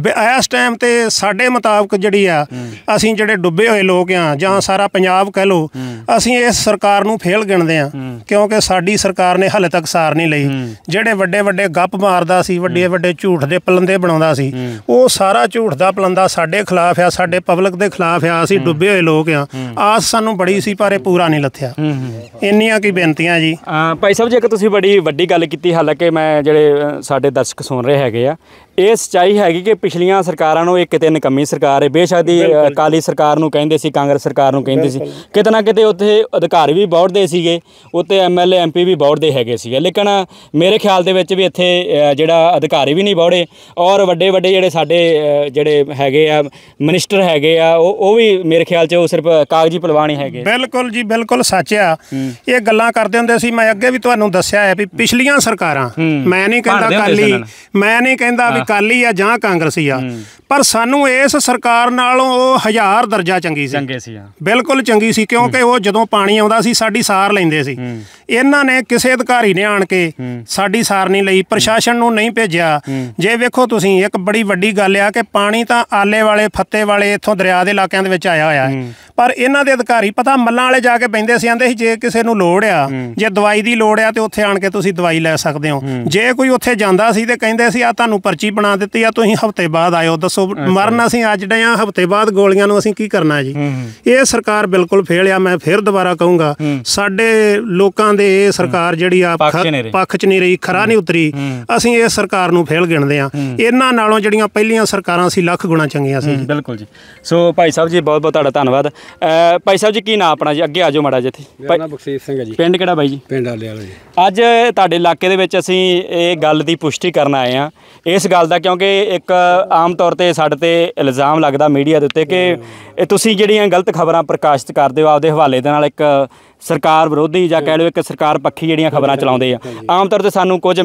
ਇਸ ਟਾਈਮ ਤੇ ਸਾਡੇ ਮੁਤਾਬਕ ਜਿਹੜੀ ਆ, ਅਸੀਂ ਜਿਹੜੇ ਡੁੱਬੇ ਹੋਏ ਲੋਕ ਆ, ਜਾਂ ਸਾਰਾ ਪੰਜਾਬ ਕਹਿ ਲਓ, ਅਸੀਂ ਇਸ ਸਰਕਾਰ ਨੂੰ ਫੇਲ ਗਿਣਦੇ ਆ, ਕਿਉਂਕਿ ਸਾਡੀ ਸਰਕਾਰ ਨੇ ਹਾਲੇ ਤੱਕ ਸਾਰ ਨਹੀਂ ਲਈ। ਜਿਹੜੇ ਵੱਡੇ ਵੱਡੇ ਗੱਪ ਮਾਰਦਾ ਸੀ, ਵੱਡੇ ਵੱਡੇ ਝੂਠ ਦੇ ਪਲੰਦੇ ਬਣਾਉਂਦਾ ਸੀ, ਉਹ ਸਾਰਾ ਝੂਠ ਦਾ ਪਲੰਦਾ ਸਾਡੇ ਖਿਲਾਫ ਆ, ਸਾਡੇ ਪਬਲਿਕ ਦੇ ਖਿਲਾਫ ਆ। ਅਸੀਂ ਡੁੱਬੇ ਹੋਏ ਲੋਕ ਆ। ਆਸ ਸਾਨੂੰ ਬੜੀ ਸੀ ਪਰ ਇਹ ਪੂਰਾ ਨਹੀਂ ਲੱਥਿਆ। ਇੰਨੀਆਂ ਕੀ ਬੇਨਤੀਆਂ ਜੀ। ਭਾਈ ਸਾਹਿਬ ਜੀ, ਇੱਕ ਤੁਸੀਂ ਬੜੀ ਵੱਡੀ ਗੱਲ ਕੀਤੀ। ਹਾਲਾਂਕਿ ਮੈਂ ਜਿਹੜੇ ਸਾਡੇ ਦਰਸ਼ਕ ਸੁਣ ਰਹੇ ਹੈਗੇ ਆ, ਇਹ ਸੱਚਾਈ ਹੈਗੀ ਕਿ ਪਿਛਲੀਆਂ ਸਰਕਾਰਾਂ ਨੂੰ ਇਹ ਕਿਤੇ ਨਿਕੰਮੀ ਸਰਕਾਰ ਹੈ। ਬੇਸ਼ੱਕ ਦੀ ਅਕਾਲੀ ਸਰਕਾਰ ਨੂੰ ਕਹਿੰਦੇ ਸੀ, ਕਾਂਗਰਸ ਸਰਕਾਰ ਨੂੰ ਕਹਿੰਦੇ ਸੀ, ਕਿਤੇ ਨਾ ਕਿਤੇ ਉੱਥੇ ਅਧਿਕਾਰ ਵੀ ਬਹੁੜਦੇ ਸੀਗੇ, ਉੱਥੇ MLA MP ਵੀ ਬਹੁੜਦੇ ਹੈਗੇ ਸੀਗੇ। ਲੇਕਿਨ ਮੇਰੇ ਖਿਆਲ ਦੇ ਵਿੱਚ ਵੀ ਇੱਥੇ ਜਿਹੜਾ ਅਧਿਕਾਰੀ ਵੀ ਨਹੀਂ ਬਹੁੜੇ, ਔਰ ਵੱਡੇ ਵੱਡੇ ਜਿਹੜੇ ਸਾਡੇ ਜਿਹੜੇ ਹੈਗੇ ਆ ਮਿਨਿਸਟਰ ਹੈਗੇ ਆ, ਉਹ ਵੀ ਮੇਰੇ ਖਿਆਲ 'ਚ ਉਹ ਸਿਰਫ ਕਾਗਜ਼ੀ ਪਹਿਲਵਾਨ ਹੀ ਹੈਗੇ। ਬਿਲਕੁਲ ਜੀ, ਬਿਲਕੁਲ ਸੱਚ ਆ। ਇਹ ਗੱਲਾਂ ਕਰਦੇ ਹੁੰਦੇ ਸੀ। ਮੈਂ ਅੱਗੇ ਵੀ ਤੁਹਾਨੂੰ ਦੱਸਿਆ ਹੈ ਵੀ ਪਿਛਲੀਆਂ ਸਰਕਾਰਾਂ, ਮੈਂ ਨਹੀਂ ਕਹਿੰਦਾ ਕਾਲੀ, ਮੈਂ ਨਹੀਂ ਕਹਿੰਦਾ ਵੀ ਕਾਲੀ ਆ ਜਾਂ ਕਾਂਗਰਸੀ ਆ, ਪਰ ਸਾਨੂੰ ਇਸ ਸਰਕਾਰ ਨਾਲੋਂ ਉਹ 1000 ਦਰਜਾ ਚੰਗੀ ਸੀ। ਬਿਲਕੁਲ ਚੰਗੀ ਸੀ, ਕਿਉਂਕਿ ਉਹ ਜਦੋਂ ਪਾਣੀ ਆਉਂਦਾ ਸੀ ਸਾਡੀ ਸਾਰ ਲੈਂਦੇ ਸੀ। ਇਹਨਾਂ ਨੇ ਕਿਸੇ ਅਧਿਕਾਰੀ ਨੇ ਆਣ ਕੇ ਸਾਡੀ ਸਾਰ ਨਹੀਂ ਲਈ, ਪ੍ਰਸ਼ਾਸਨ ਨੂੰ ਨਹੀਂ ਭੇਜਿਆ। ਜੇ ਵੇਖੋ ਤੁਸੀਂ, ਇੱਕ ਬੜੀ ਵੱਡੀ ਗੱਲ ਆ ਕਿ ਪਾਣੀ ਤਾਂ ਆਲੇ ਵਾਲੇ, ਫੱਤੇ ਵਾਲੇ, ਇੱਥੋਂ ਦਰਿਆ ਦੇ ਇਲਾਕਿਆਂ ਦੇ ਵਿੱਚ ਆਇਆ ਹੋਇਆ ਹੈ, ਪਰ ਇਹਨਾਂ ਦੇ ਅਧਿਕਾਰੀ ਪਤਾ ਮੱਲਾਂ ਵਾਲੇ ਜਾ ਕੇ ਬਹਿੰਦੇ ਸੀ, ਆਂਦੇ ਸੀ ਜੇ ਕਿਸੇ ਨੂੰ ਲੋੜ ਆ, ਜੇ ਦਵਾਈ ਦੀ ਲੋੜ ਆ ਤੇ ਉੱਥੇ ਆਣ ਕੇ ਤੁਸੀਂ ਦਵਾਈ ਲੈ ਸਕਦੇ ਹੋ। ਜੇ ਕੋਈ ਉੱਥੇ ਜਾਂਦਾ ਸੀ ਤੇ ਕਹਿੰਦੇ ਸੀ ਆ ਤੁਹਾਨੂੰ ਪਰਚੀ ਬਣਾ ਦਿੱਤੀ ਆ, ਤੁਸੀਂ ਹਫ਼ਤੇ ਬਾਅਦ ਆਇਓ, ਦੱਸੋ ਮਰਨ ਅਸੀਂ ਅੱਜ ਡੇ ਆ, ਹਫ਼ਤੇ ਬਾਅਦ ਗੋਲੀਆਂ ਨੂੰ ਅਸੀਂ ਕੀ ਕਰਨਾ ਜੀ। ਇਹ ਸਰਕਾਰ ਬਿਲਕੁਲ ਫੇਲ ਆ। ਮੈਂ ਫਿਰ ਦੁਬਾਰਾ ਕਹੂੰਗਾ, ਸਾਡੇ ਲੋਕਾਂ ਦੇ ਇਹ ਸਰਕਾਰ ਜਿਹੜੀ ਆ ਪੱਖ 'ਚ ਨਹੀਂ ਰਹੀ, ਖਰਾ ਨਹੀਂ ਉਤਰੀ। ਅਸੀਂ ਇਸ ਸਰਕਾਰ ਨੂੰ ਫੇਲ ਗਿਣਦੇ ਆ। ਇਹਨਾਂ ਨਾਲੋਂ ਜਿਹੜੀਆਂ ਪਹਿਲੀਆਂ ਸਰਕਾਰਾਂ ਸੀ ਲੱਖ ਗੁਣਾ ਚੰਗੀਆਂ ਸੀ। ਬਿਲਕੁਲ ਜੀ। ਸੋ ਭਾਈ ਸਾਹਿਬ ਜੀ, ਬਹੁਤ ਬਹੁਤ ਤੁਹਾਡਾ ਧੰਨਵਾਦ। ਭਾਈ ਸਾਹਿਬ ਜੀ, ਕੀ ਨਾਂ ਆਪਣਾ ਜੀ? ਅੱਗੇ ਆ ਜਾਓ ਮਾੜਾ ਜਿਹਾ। ਮੇਰਾ ਨਾਮ ਬਖਸ਼ੀਸ਼ ਸਿੰਘ ਹੈ ਜੀ। ਪਿੰਡ ਕਿਹੜਾ ਬਾਈ ਜੀ? ਪਿੰਡ ਆਲੇ ਵਾਲਾ ਜੀ। ਅੱਜ ਤੁਹਾਡੇ ਇਲਾਕੇ ਦੇ ਵਿੱਚ ਅਸੀਂ ਇਹ ਗੱਲ ਦੀ ਪੁਸ਼ਟੀ ਕਰਨ ਆਏ ਹਾਂ, ਇਸ ਗੱਲ ਦਾ, ਕਿਉਂਕਿ ਇੱਕ ਆਮ ਤੌਰ 'ਤੇ ਸਾਡੇ 'ਤੇ ਇਲਜ਼ਾਮ ਲੱਗਦਾ ਮੀਡੀਆ ਦੇ ਉੱਤੇ ਕਿ ਤੁਸੀਂ ਜਿਹੜੀਆਂ ਗਲਤ ਖਬਰਾਂ ਪ੍ਰਕਾਸ਼ਿਤ ਕਰਦੇ ਹੋ ਆਪਦੇ ਹਵਾਲੇ ਦੇ ਨਾਲ, ਇੱਕ ਸਰਕਾਰ ਵਿਰੋਧੀ ਜਾਂ ਕਹਿ ਲਓ ਇੱਕ ਸਰਕਾਰ ਪੱਖੀ ਜਿਹੜੀਆਂ ਖਬਰਾਂ ਚਲਾਉਂਦੇ ਆ। ਆਮ ਤੌਰ 'ਤੇ ਸਾਨੂੰ ਕੁਝ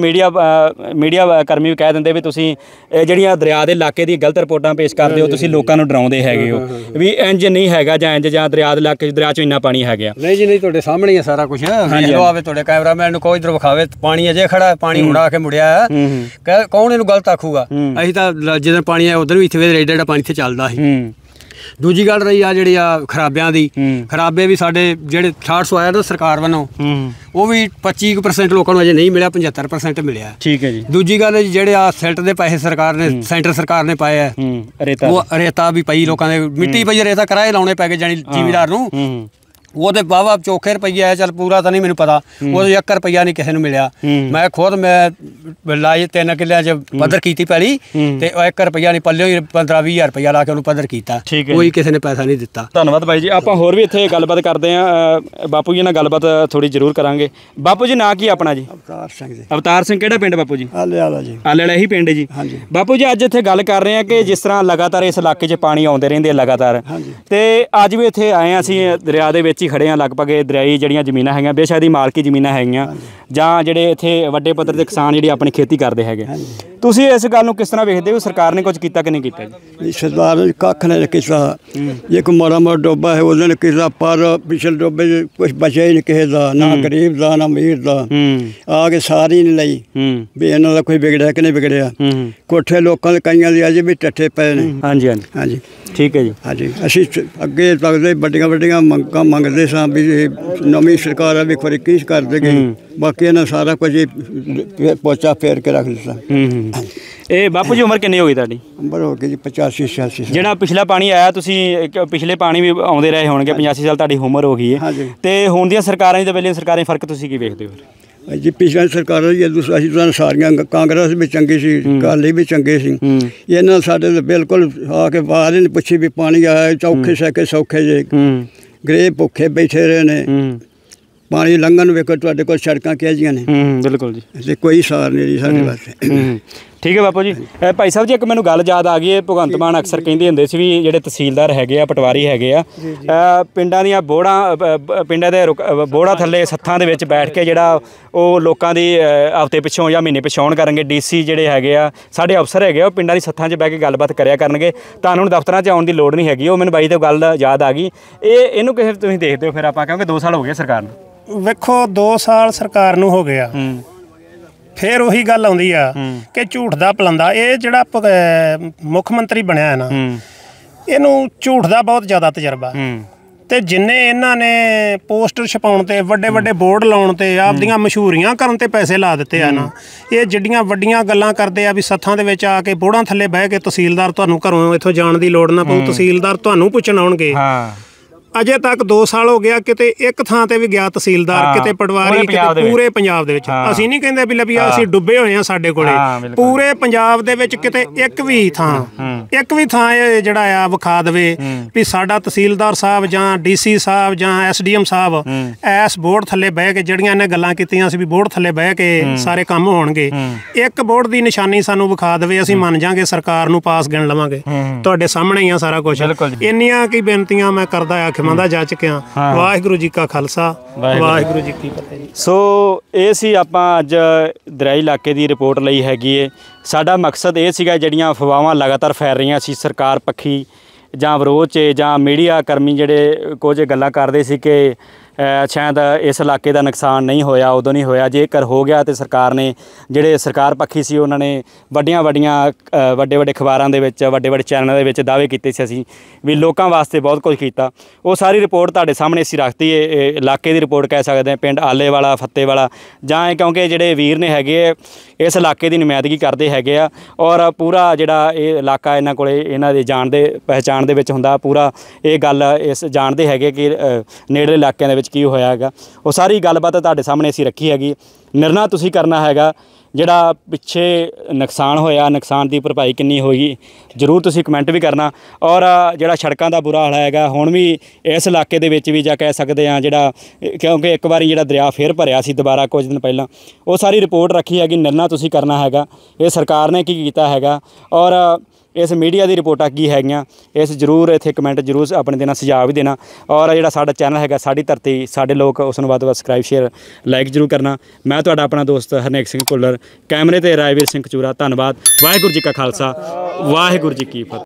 ਮੀਡੀਆ ਕਰਮੀ ਵੀ ਕਹਿ ਦਿੰਦੇ ਵੀ ਤੁਸੀਂ ਜਿਹੜੀਆਂ ਦਰਿਆ ਦੇ ਇਲਾਕੇ ਦੀ ਗਲਤ ਰਿਪੋਰਟਾਂ ਪੇਸ਼ ਕਰਦੇ ਹੋ, ਤੁਸੀਂ ਲੋਕਾਂ ਨੂੰ ਡਰਾਉਂਦੇ ਹੈਗੇ ਹੋ ਵੀ ਇੰਜ ਨਹੀਂ ਹੈਗਾ, ਜਾਂ ਇੰਜ, ਜਾਂ ਦਰਿਆ ਦੇ ਇਲਾਕੇ 'ਚ, ਦਰਿਆ 'ਚੋਂ ਇੰਨਾ ਪਾਣੀ ਹੈਗਾ। ਨਹੀਂ ਜੀ, ਨਹੀਂ, ਤੁਹਾਡੇ ਸਾਹਮਣੇ ਹੀ ਹੈ ਸਾਰਾ ਕੁਝ। ਜਦੋਂ ਆਵੇ ਤੁਹਾਡੇ ਕੈਮਰਾਮੈਨ ਨੂੰ ਕੋਈ ਇੱਧਰ ਵਿਖਾਵੇ, ਪਾਣੀ ਅਜੇ ਖੜਾ, ਪਾਣੀ ਹੁਣਾ ਕੇ ਮੁੜਿਆ, ਕੌਣ ਇਹਨੂੰ ਗਲਤ ਆਖੂਗਾ? ਅਸੀਂ ਤਾਂ ਜਦੋਂ ਪਾਣੀ ਆਇਆ ਉਧਰ ਵੀ ਇੱਥੇ ਏਡਾ ਪਾਣੀ ਇੱਥੇ ਚੱਲਦਾ ਸੀ। ਦੂਜੀ ਗੱਲ ਰਹੀ ਆ ਜਿਹੜੀ ਆ ਖਰਾਬਿਆਂ ਦੀ, ਖਰਾਬੇ ਵੀ ਸਾਡੇ ਜਿਹੜੇ 6800 ਆਇਆ ਨਾ ਸਰਕਾਰ ਵੱਲੋਂ, ਉਹ ਵੀ 25% ਲੋਕਾਂ ਨੂੰ ਅਜੇ ਨਹੀਂ ਮਿਲਿਆ, 75% ਮਿਲਿਆ। ਠੀਕ ਹੈ ਜੀ। ਦੂਜੀ ਗੱਲ ਜਿਹੜੇ ਆ ਸਿਲਟ ਦੇ ਪੈਸੇ ਸਰਕਾਰ ਨੇ, ਸੈਂਟਰ ਸਰਕਾਰ ਨੇ ਪਾਏ ਆ, ਉਹ ਰੇਤਾ ਵੀ ਪਈ, ਲੋਕਾਂ ਦੇ ਮਿੱਟੀ ਪਈ, ਰੇਤਾ ਕਿਰਾਏ ਲਾਉਣੇ ਪੈ ਗਏ ਜਾਨੀ ਜ਼ਿਮੀਦਾਰ ਨੂੰ। ਉਹਦੇ ਵਾਹਵਾ ਚੋਖੇ ਰੁਪਈਆ ਹੈ, ਚੱਲ ਪੂਰਾ ਤਾਂ ਨਹੀਂ ਮੈਨੂੰ ਪਤਾ, ਉਹਦੇ 1 ਰੁਪਈਆ ਨਹੀਂ ਕਿਸੇ ਨੂੰ ਮਿਲਿਆ। ਮੈਂ ਖੁਦ ਲਾਈ 3 ਕਿੱਲਿਆਂ 'ਚ ਪੱਧਰ ਕੀਤੀ ਪੈਲੀ, ਤੇ 1 ਰੁਪਈਆ ਨਹੀਂ, ਪੱਲਿਓ ਹੀ 15-20 ਹਜ਼ਾਰ ਰੁਪਈਆ ਲਾ ਕੇ ਉਹਨੂੰ ਪੱਧਰ ਕੀਤਾ, ਕੋਈ ਕਿਸੇ ਨੇ ਪੈਸਾ ਨਹੀਂ ਦਿੱਤਾ। ਧੰਨਵਾਦ ਬਾਈ ਜੀ। ਆਪਾਂ ਹੋਰ ਵੀ ਇੱਥੇ ਗੱਲਬਾਤ ਕਰਦੇ ਹਾਂ, ਬਾਪੂ ਜੀ ਨਾਲ ਗੱਲਬਾਤ ਥੋੜੀ ਜ਼ਰੂਰ ਕਰਾਂਗੇ। ਬਾਪੂ ਜੀ, ਨਾਂ ਕੀ ਆਪਣਾ ਜੀ? ਅਵਤਾਰ ਸਿੰਘ ਜੀ। ਅਵਤਾਰ ਸਿੰਘ, ਕਿਹੜਾ ਪਿੰਡ ਬਾਪੂ ਜੀ? ਆਲੇ ਵਾਲਾ ਜੀ। ਆਲੇ ਵਾਲਾ ਇਹੀ ਪਿੰਡ ਜੀ। ਬਾਪੂ ਜੀ, ਅੱਜ ਇੱਥੇ ਗੱਲ ਕਰ ਰਹੇ ਹਾਂ ਕਿ ਜਿਸ ਤਰ੍ਹਾਂ ਲਗਾਤਾਰ ਇਸ ਇਲਾਕੇ 'ਚ ਪਾਣੀ ਆਉਂਦੇ ਰਹਿੰਦੇ ਲਗਾਤਾਰ, ਤੇ ਅੱਜ ਵੀ ਇੱਥੇ ਆਏ ਹਾਂ ਅਸੀਂ ਦਰਿਆ ਦੇ ਵਿੱਚ ਹੀ ਖੜੇ ਹਾਂ ਲਗਭਗ ਇਹ ਦਰਿਆਈ ਜਿਹੜੀਆਂ ਜ਼ਮੀਨਾਂ ਹੈਗੀਆਂ ਬੇਸ਼ੱਕ ਦੀ ਮਾਲਕੀ ਜ਼ਮੀਨਾਂ ਹੈਗੀਆਂ ਜਾਂ ਜਿਹੜੇ ਇੱਥੇ ਵੱਡੇ ਪੱਧਰ ਤੇ ਕਿਸਾਨ ਜਿਹੜੀ ਆਪਣੀ ਖੇਤੀ ਕਰਦੇ ਹੈਗੇ ਤੁਸੀਂ ਇਸ ਗੱਲ ਨੂੰ ਕਿਸ ਤਰ੍ਹਾਂ ਵੇਖਦੇ ਹੋ ਸਰਕਾਰ ਨੇ ਕੁਝ ਕੀਤਾ ਕਿ ਨਹੀਂ ਕੀਤਾ ਜੀ? ਸਰਦਾਰ ਨੇ ਕੱਖ ਨੇ ਕੀਤਾ ਇੱਕ ਮਾੜਾ ਮੋਟਾ ਡੋਬਾ ਹੈ ਉਹਦੇ ਨੇ ਕੀਤਾ ਪਰ ਪਿਛਲੇ ਡੋਬੇ 'ਚ ਕੁਛ ਬਚਿਆ ਹੀ ਨਹੀਂ ਕਿਸੇ ਦਾ ਨਾ ਗਰੀਬ ਦਾ ਨਾ ਅਮੀਰ ਦਾ ਆ ਕੇ ਸਾਰੀ ਨਹੀਂ ਲਈ ਵੀ ਇਹਨਾਂ ਦਾ ਕੋਈ ਵਿਗੜਿਆ ਕਿ ਨਹੀਂ ਵਿਗੜਿਆ ਕੋਠੇ ਲੋਕਾਂ ਦੇ ਕਈਆਂ ਦੇ ਅਜੇ ਵੀ ਟੱਠੇ ਪਏ ਨੇ ਹਾਂਜੀ ਹਾਂਜੀ ਹਾਂਜੀ ਠੀਕ ਹੈ ਜੀ ਹਾਂਜੀ ਅਸੀਂ ਅੱਗੇ ਤੱਕਦੇ ਵੱਡੀਆਂ ਵੱਡੀਆਂ ਮੰਗਾਂ ਮੰਗਦੇ ਸਾਂ ਵੀ ਇਹ ਨਵੀਂ ਸਰਕਾਰ ਆ ਵੀ ਖੁਰੀ ਕੀ ਕਰ ਦੇਗੀ ਬਾਕੀ ਇਹਨਾਂ ਸਾਰਾ ਕੁਝ ਪੋਚਾ ਫੇਰ ਕੇ ਰੱਖ ਦਿੱਤਾ ਇਹ ਬਾਪੂ ਜੀ ਉਮਰ ਕਿੰਨੀ ਹੋ ਗਈ ਤੁਹਾਡੀ? ਉਮਰ ਹੋ ਗਈ ਜੀ 85 86 ਜਿਹੜਾ ਪਿਛਲਾ ਪਾਣੀ ਆਇਆ ਤੁਸੀਂ ਪਿਛਲੇ ਪਾਣੀ ਵੀ ਆਉਂਦੇ ਰਹੇ ਹੋਣਗੇ 85 ਸਾਲ ਤੁਹਾਡੀ ਉਮਰ ਹੋ ਗਈ ਹੈ ਤੇ ਹੁਣ ਦੀਆਂ ਸਰਕਾਰਾਂ ਦੀ ਤੇ ਪਹਿਲੀਆਂ ਸਰਕਾਰਾਂ 'ਚ ਫਰਕ ਤੁਸੀਂ ਕੀ ਵੇਖਦੇ ਹੋ? ਜੀ ਪਿਛਲੀਆਂ ਸਰਕਾਰਾਂ ਜੀ ਅਸੀਂ ਤਾਂ ਸਾਰੀਆਂ ਕਾਂਗਰਸ ਵੀ ਚੰਗੀ ਸੀ ਅਕਾਲੀ ਵੀ ਚੰਗੇ ਸੀ ਇਹਨਾਂ ਸਾਡੇ ਤਾਂ ਬਿਲਕੁਲ ਆ ਕੇ ਬਾਹਰ ਹੀ ਨਹੀਂ ਪੁੱਛੀ ਵੀ ਪਾਣੀ ਆਇਆ ਚੌਖੇ ਸੈਕੇ ਸੌਖੇ ਜੇ ਗਰੀਬ ਭੁੱਖੇ ਬੈਠੇ ਰਹੇ ਨੇ ਪਾਣੀ ਲੰਘਣ ਨੂੰ ਵੇਖੋ ਤੁਹਾਡੇ ਕੋਲ ਸੜਕਾਂ ਕਿਹੋ ਜਿਹੀਆਂ ਨੇ ਬਿਲਕੁਲ ਜੀ ਤੇ ਕੋਈ ਸਾਰ ਨਹੀਂ ਜੀ ਸਾਡੇ ਵਾਸਤੇ ਠੀਕ ਹੈ ਬਾਪੂ ਜੀ ਭਾਈ ਸਾਹਿਬ ਜੀ ਇੱਕ ਮੈਨੂੰ ਗੱਲ ਯਾਦ ਆ ਗਈ ਹੈ ਭਗਵੰਤ ਮਾਨ ਅਕਸਰ ਕਹਿੰਦੇ ਹੁੰਦੇ ਸੀ ਵੀ ਜਿਹੜੇ ਤਹਿਸੀਲਦਾਰ ਹੈਗੇ ਆ ਪਟਵਾਰੀ ਹੈਗੇ ਆ ਪਿੰਡਾਂ ਦੀਆਂ ਪਿੰਡਾਂ ਦੇ ਬੋੜਾਂ ਥੱਲੇ ਸੱਥਾਂ ਦੇ ਵਿੱਚ ਬੈਠ ਕੇ ਜਿਹੜਾ ਉਹ ਲੋਕਾਂ ਦੀ ਹਫ਼ਤੇ ਪਿੱਛੋਂ ਜਾਂ ਮਹੀਨੇ ਪਿਛਾਉਣ ਕਰਨਗੇ DC ਜਿਹੜੇ ਹੈਗੇ ਆ ਸਾਡੇ ਅਫਸਰ ਹੈਗੇ ਉਹ ਪਿੰਡਾਂ ਦੀ ਸੱਥਾਂ 'ਚ ਬਹਿ ਕੇ ਗੱਲਬਾਤ ਕਰਿਆ ਕਰਨਗੇ ਤੁਹਾਨੂੰ ਦਫ਼ਤਰਾਂ 'ਚ ਆਉਣ ਦੀ ਲੋੜ ਨਹੀਂ ਹੈਗੀ ਉਹ ਮੈਨੂੰ ਬਾਈ ਤੋਂ ਗੱਲ ਯਾਦ ਆ ਗਈ ਇਹਨੂੰ ਕਿਸੇ ਤੁਸੀਂ ਦੇਖਦੇ ਹੋ ਫਿਰ ਆਪਾਂ ਕਿਉਂਕਿ 2 ਸਾਲ ਹੋ ਗਏ ਸਰਕਾਰ ਨੂੰ ਵੇਖੋ 2 ਸਾਲ ਸਰਕਾਰ ਨੂੰ ਹੋ ਗਿਆ ਫਿਰ ਉਹੀ ਗੱਲ ਆਉਂਦੀ ਆ ਕਿ ਝੂਠ ਦਾ ਪਲੰਦਾ ਇਹ ਜਿਹੜਾ ਮੁੱਖ ਮੰਤਰੀ ਬਣਿਆ ਹੈ ਨਾ ਇਹਨੂੰ ਝੂਠ ਦਾ ਬਹੁਤ ਜ਼ਿਆਦਾ ਤਜਰਬਾ ਤੇ ਜਿੰਨੇ ਇਹਨਾਂ ਨੇ ਪੋਸਟਰ ਛਪਾਉਣ ਤੇ ਵੱਡੇ ਵੱਡੇ ਬੋਰਡ ਲਾਉਣ ਤੇ ਆਪਦੀਆਂ ਮਸ਼ਹੂਰੀਆਂ ਕਰਨ ਤੇ ਪੈਸੇ ਲਾ ਦਿੱਤੇ ਆ ਨਾ ਇਹ ਜਿਹੜੀਆਂ ਵੱਡੀਆਂ ਗੱਲਾਂ ਕਰਦੇ ਆ ਵੀ ਸੱਥਾਂ ਦੇ ਵਿੱਚ ਆ ਕੇ ਬੋੜਾਂ ਥੱਲੇ ਬਹਿ ਕੇ ਤਹਿਸੀਲਦਾਰ ਤੁਹਾਨੂੰ ਘਰੋਂ ਇੱਥੋਂ ਜਾਣ ਦੀ ਲੋੜ ਨਾ ਪਊ ਤਹਿਸੀਲਦਾਰ ਤੁਹਾਨੂੰ ਪੁੱਛਣ ਆਉਣਗੇ ਅਜੇ ਤੱਕ 2 ਸਾਲ ਹੋ ਗਿਆ ਕਿਤੇ ਇੱਕ ਥਾਂ ਤੇ ਵੀ ਗਿਆ ਤਹਿਸੀਲਦਾਰ ਕਿਤੇ ਪਟਵਾਰੀ ਕਿਤੇ ਪੂਰੇ ਪੰਜਾਬ ਦੇ ਵਿੱਚ ਅਸੀਂ ਨਹੀਂ ਕਹਿੰਦੇ ਵੀ ਲੱਭੀ ਅਸੀਂ ਡੁੱਬੇ ਹੋਏ ਆ ਸਾਡੇ ਕੋਲੇ ਪੂਰੇ ਪੰਜਾਬ ਦੇ ਵਿੱਚ ਕਿਤੇ ਇੱਕ ਵੀ ਥਾਂ ਇਹ ਜਿਹੜਾ ਆ ਵਿਖਾ ਦੇਵੇ ਵੀ ਸਾਡਾ ਤਹਿਸੀਲਦਾਰ ਸਾਹਿਬ ਜਾਂ DC ਸਾਹਿਬ ਜਾਂ SDM ਸਾਹਿਬ ਐਸ ਬੋਰਡ ਥੱਲੇ ਬਹਿ ਕੇ ਜਿਹੜੀਆਂ ਇਹਨੇ ਗੱਲਾਂ ਕੀਤੀਆਂ ਸੀ ਵੀ ਬੋਰਡ ਥੱਲੇ ਬਹਿ ਕੇ ਸਾਰੇ ਕੰਮ ਹੋਣਗੇ ਇੱਕ ਬੋਰਡ ਦੀ ਨਿਸ਼ਾਨੀ ਸਾਨੂੰ ਵਿਖਾ ਦੇਵੇ ਅਸੀਂ ਮੰਨ ਜਾਾਂਗੇ ਸਰਕਾਰ ਨੂੰ ਪਾਸ ਗਿਣ ਲਵਾਂਗੇ ਤੁਹਾਡੇ ਸਾਹਮਣੇ ਹੀ ਆ ਸਾਰਾ ਕੁਝ ਇੰਨੀਆਂ ਕੀ ਬੇਨਤੀਆਂ ਮੈਂ ਕਰਦਾ ਆ ਮੰਦਾ ਜਾ ਚੁੱਕਿਆ ਵਾਹਿਗੁਰੂ ਜੀ ਕਾ ਖਾਲਸਾ ਵਾਹਿਗੁਰੂ ਜੀ ਕੀ ਫਤਿਹ ਜੀ। ਸੋ ਇਹ ਸੀ ਆਪਾਂ ਅੱਜ ਦਰਿਆਈ ਇਲਾਕੇ ਦੀ ਰਿਪੋਰਟ ਲਈ ਹੈਗੀ ਏ ਸਾਡਾ ਮਕਸਦ ਇਹ ਸੀਗਾ ਜਿਹੜੀਆਂ ਅਫਵਾਹਾਂ ਲਗਾਤਾਰ ਫੈਲ ਰਹੀਆਂ ਸੀ ਸਰਕਾਰ ਪੱਖੀ ਜਾਂ ਵਿਰੋਧ 'ਚ ਜਾਂ ਮੀਡੀਆ ਕਰਮੀ ਜਿਹੜੇ ਕੁਝ ਗੱਲਾਂ ਕਰਦੇ ਸੀ ਕਿ ਸ਼ਾਇਦ ਇਸ ਇਲਾਕੇ ਦਾ ਨੁਕਸਾਨ ਨਹੀਂ ਹੋਇਆ ਉਦੋਂ ਨਹੀਂ ਹੋਇਆ ਜੇਕਰ ਹੋ ਗਿਆ ਤਾਂ ਸਰਕਾਰ ਨੇ ਜਿਹੜੇ ਸਰਕਾਰ ਪੱਖੀ ਸੀ ਉਹਨਾਂ ਨੇ ਵੱਡੇ ਵੱਡੇ ਅਖਬਾਰਾਂ ਦੇ ਵਿੱਚ ਵੱਡੇ ਚੈਨਲਾਂ ਦੇ ਵਿੱਚ ਦਾਅਵੇ ਕੀਤੇ ਸੀ ਅਸੀਂ ਵੀ ਲੋਕਾਂ ਵਾਸਤੇ ਬਹੁਤ ਕੁਝ ਕੀਤਾ ਉਹ ਸਾਰੀ ਰਿਪੋਰਟ ਤੁਹਾਡੇ ਸਾਹਮਣੇ ਅਸੀਂ ਰੱਖਤੀ ਇਹ ਇਲਾਕੇ ਦੀ ਰਿਪੋਰਟ ਕਹਿ ਸਕਦੇ ਹਾਂ ਪਿੰਡ ਆਲੇਵਾਲਾ ਫੱਤੇਵਾਲਾ ਜਾਂ ਕਿਉਂਕਿ ਜਿਹੜੇ ਵੀਰ ਨੇ ਹੈਗੇ ਇਸ ਇਲਾਕੇ ਦੀ ਨੁਮਾਇੰਦਗੀ ਕਰਦੇ ਹੈਗੇ ਆ ਔਰ ਪੂਰਾ ਜਿਹੜਾ ਇਹ ਇਲਾਕਾ ਇਹਨਾਂ ਕੋਲੇ ਇਹਨਾਂ ਦੇ ਪਹਿਚਾਣ ਦੇ ਵਿੱਚ ਹੁੰਦਾ ਪੂਰਾ ਇਹ ਗੱਲ ਇਸ ਜਾਣਦੇ ਹੈਗੇ ਕਿ ਨੇੜਲੇ ਇਲਾਕਿਆਂ ਦੇ ਵਿੱਚ ਕੀ ਹੋਇਆ ਹੈਗਾ ਉਹ ਸਾਰੀ ਗੱਲਬਾਤ ਤੁਹਾਡੇ ਸਾਹਮਣੇ ਅਸੀਂ ਰੱਖੀ ਹੈਗੀ ਨਿਰਣਾ ਤੁਸੀਂ ਕਰਨਾ ਹੈਗਾ ਜਿਹੜਾ ਪਿੱਛੇ ਨੁਕਸਾਨ ਹੋਇਆ ਨੁਕਸਾਨ ਦੀ ਭਰਪਾਈ ਕਿੰਨੀ ਹੋਈ ਜ਼ਰੂਰ ਤੁਸੀਂ ਕਮੈਂਟ ਵੀ ਕਰਨਾ ਔਰ ਜਿਹੜਾ ਸੜਕਾਂ ਦਾ ਬੁਰਾ ਹਾਲ ਹੈਗਾ ਹੁਣ ਵੀ ਇਸ ਇਲਾਕੇ ਦੇ ਵਿੱਚ ਵੀ ਜਾਂ ਕਹਿ ਸਕਦੇ ਹਾਂ ਜਿਹੜਾ ਕਿਉਂਕਿ ਇੱਕ ਵਾਰੀ ਜਿਹੜਾ ਦਰਿਆ ਫੇਰ ਭਰਿਆ ਸੀ ਦੁਬਾਰਾ ਕੁਝ ਦਿਨ ਪਹਿਲਾਂ ਉਹ ਸਾਰੀ ਰਿਪੋਰਟ ਰੱਖੀ ਹੈਗੀ ਨਿਰਣਾ ਤੁਸੀਂ ਕਰਨਾ ਹੈਗਾ ਇਹ ਸਰਕਾਰ ਨੇ ਕੀ ਕੀਤਾ ਹੈਗਾ ਔਰ ਇਸ ਮੀਡੀਆ ਦੀ ਰਿਪੋਰਟਾਂ ਕੀ ਹੈਗੀਆਂ ਇਸ ਜ਼ਰੂਰ ਇੱਥੇ ਕਮੈਂਟ ਜ਼ਰੂਰ ਆਪਣੇ ਦੇਣਾ ਸੁਝਾਅ ਵੀ ਦੇਣਾ ਔਰ ਜਿਹੜਾ ਸਾਡਾ ਚੈਨਲ ਹੈਗਾ ਸਾਡੀ ਧਰਤੀ ਸਾਡੇ ਲੋਕ ਉਸ ਨੂੰ ਵੱਧ ਤੋਂ ਵੱਧ ਸਬਸਕ੍ਰਾਈਬ ਸ਼ੇਅਰ ਲਾਈਕ ਜ਼ਰੂਰ ਕਰਨਾ ਮੈਂ ਤੁਹਾਡਾ ਆਪਣਾ ਦੋਸਤ ਹਰਨੇਕ ਸਿੰਘ ਭੁੱਲਰ ਕੈਮਰੇ ਤੇ ਰਾਜਵੀਰ ਸਿੰਘ ਕਚੂਰਾ ਧੰਨਵਾਦ ਵਾਹਿਗੁਰੂ ਜੀ ਕਾ ਖਾਲਸਾ ਵਾਹਿਗੁਰੂ ਜੀ ਕੀ ਫਤਿਹ।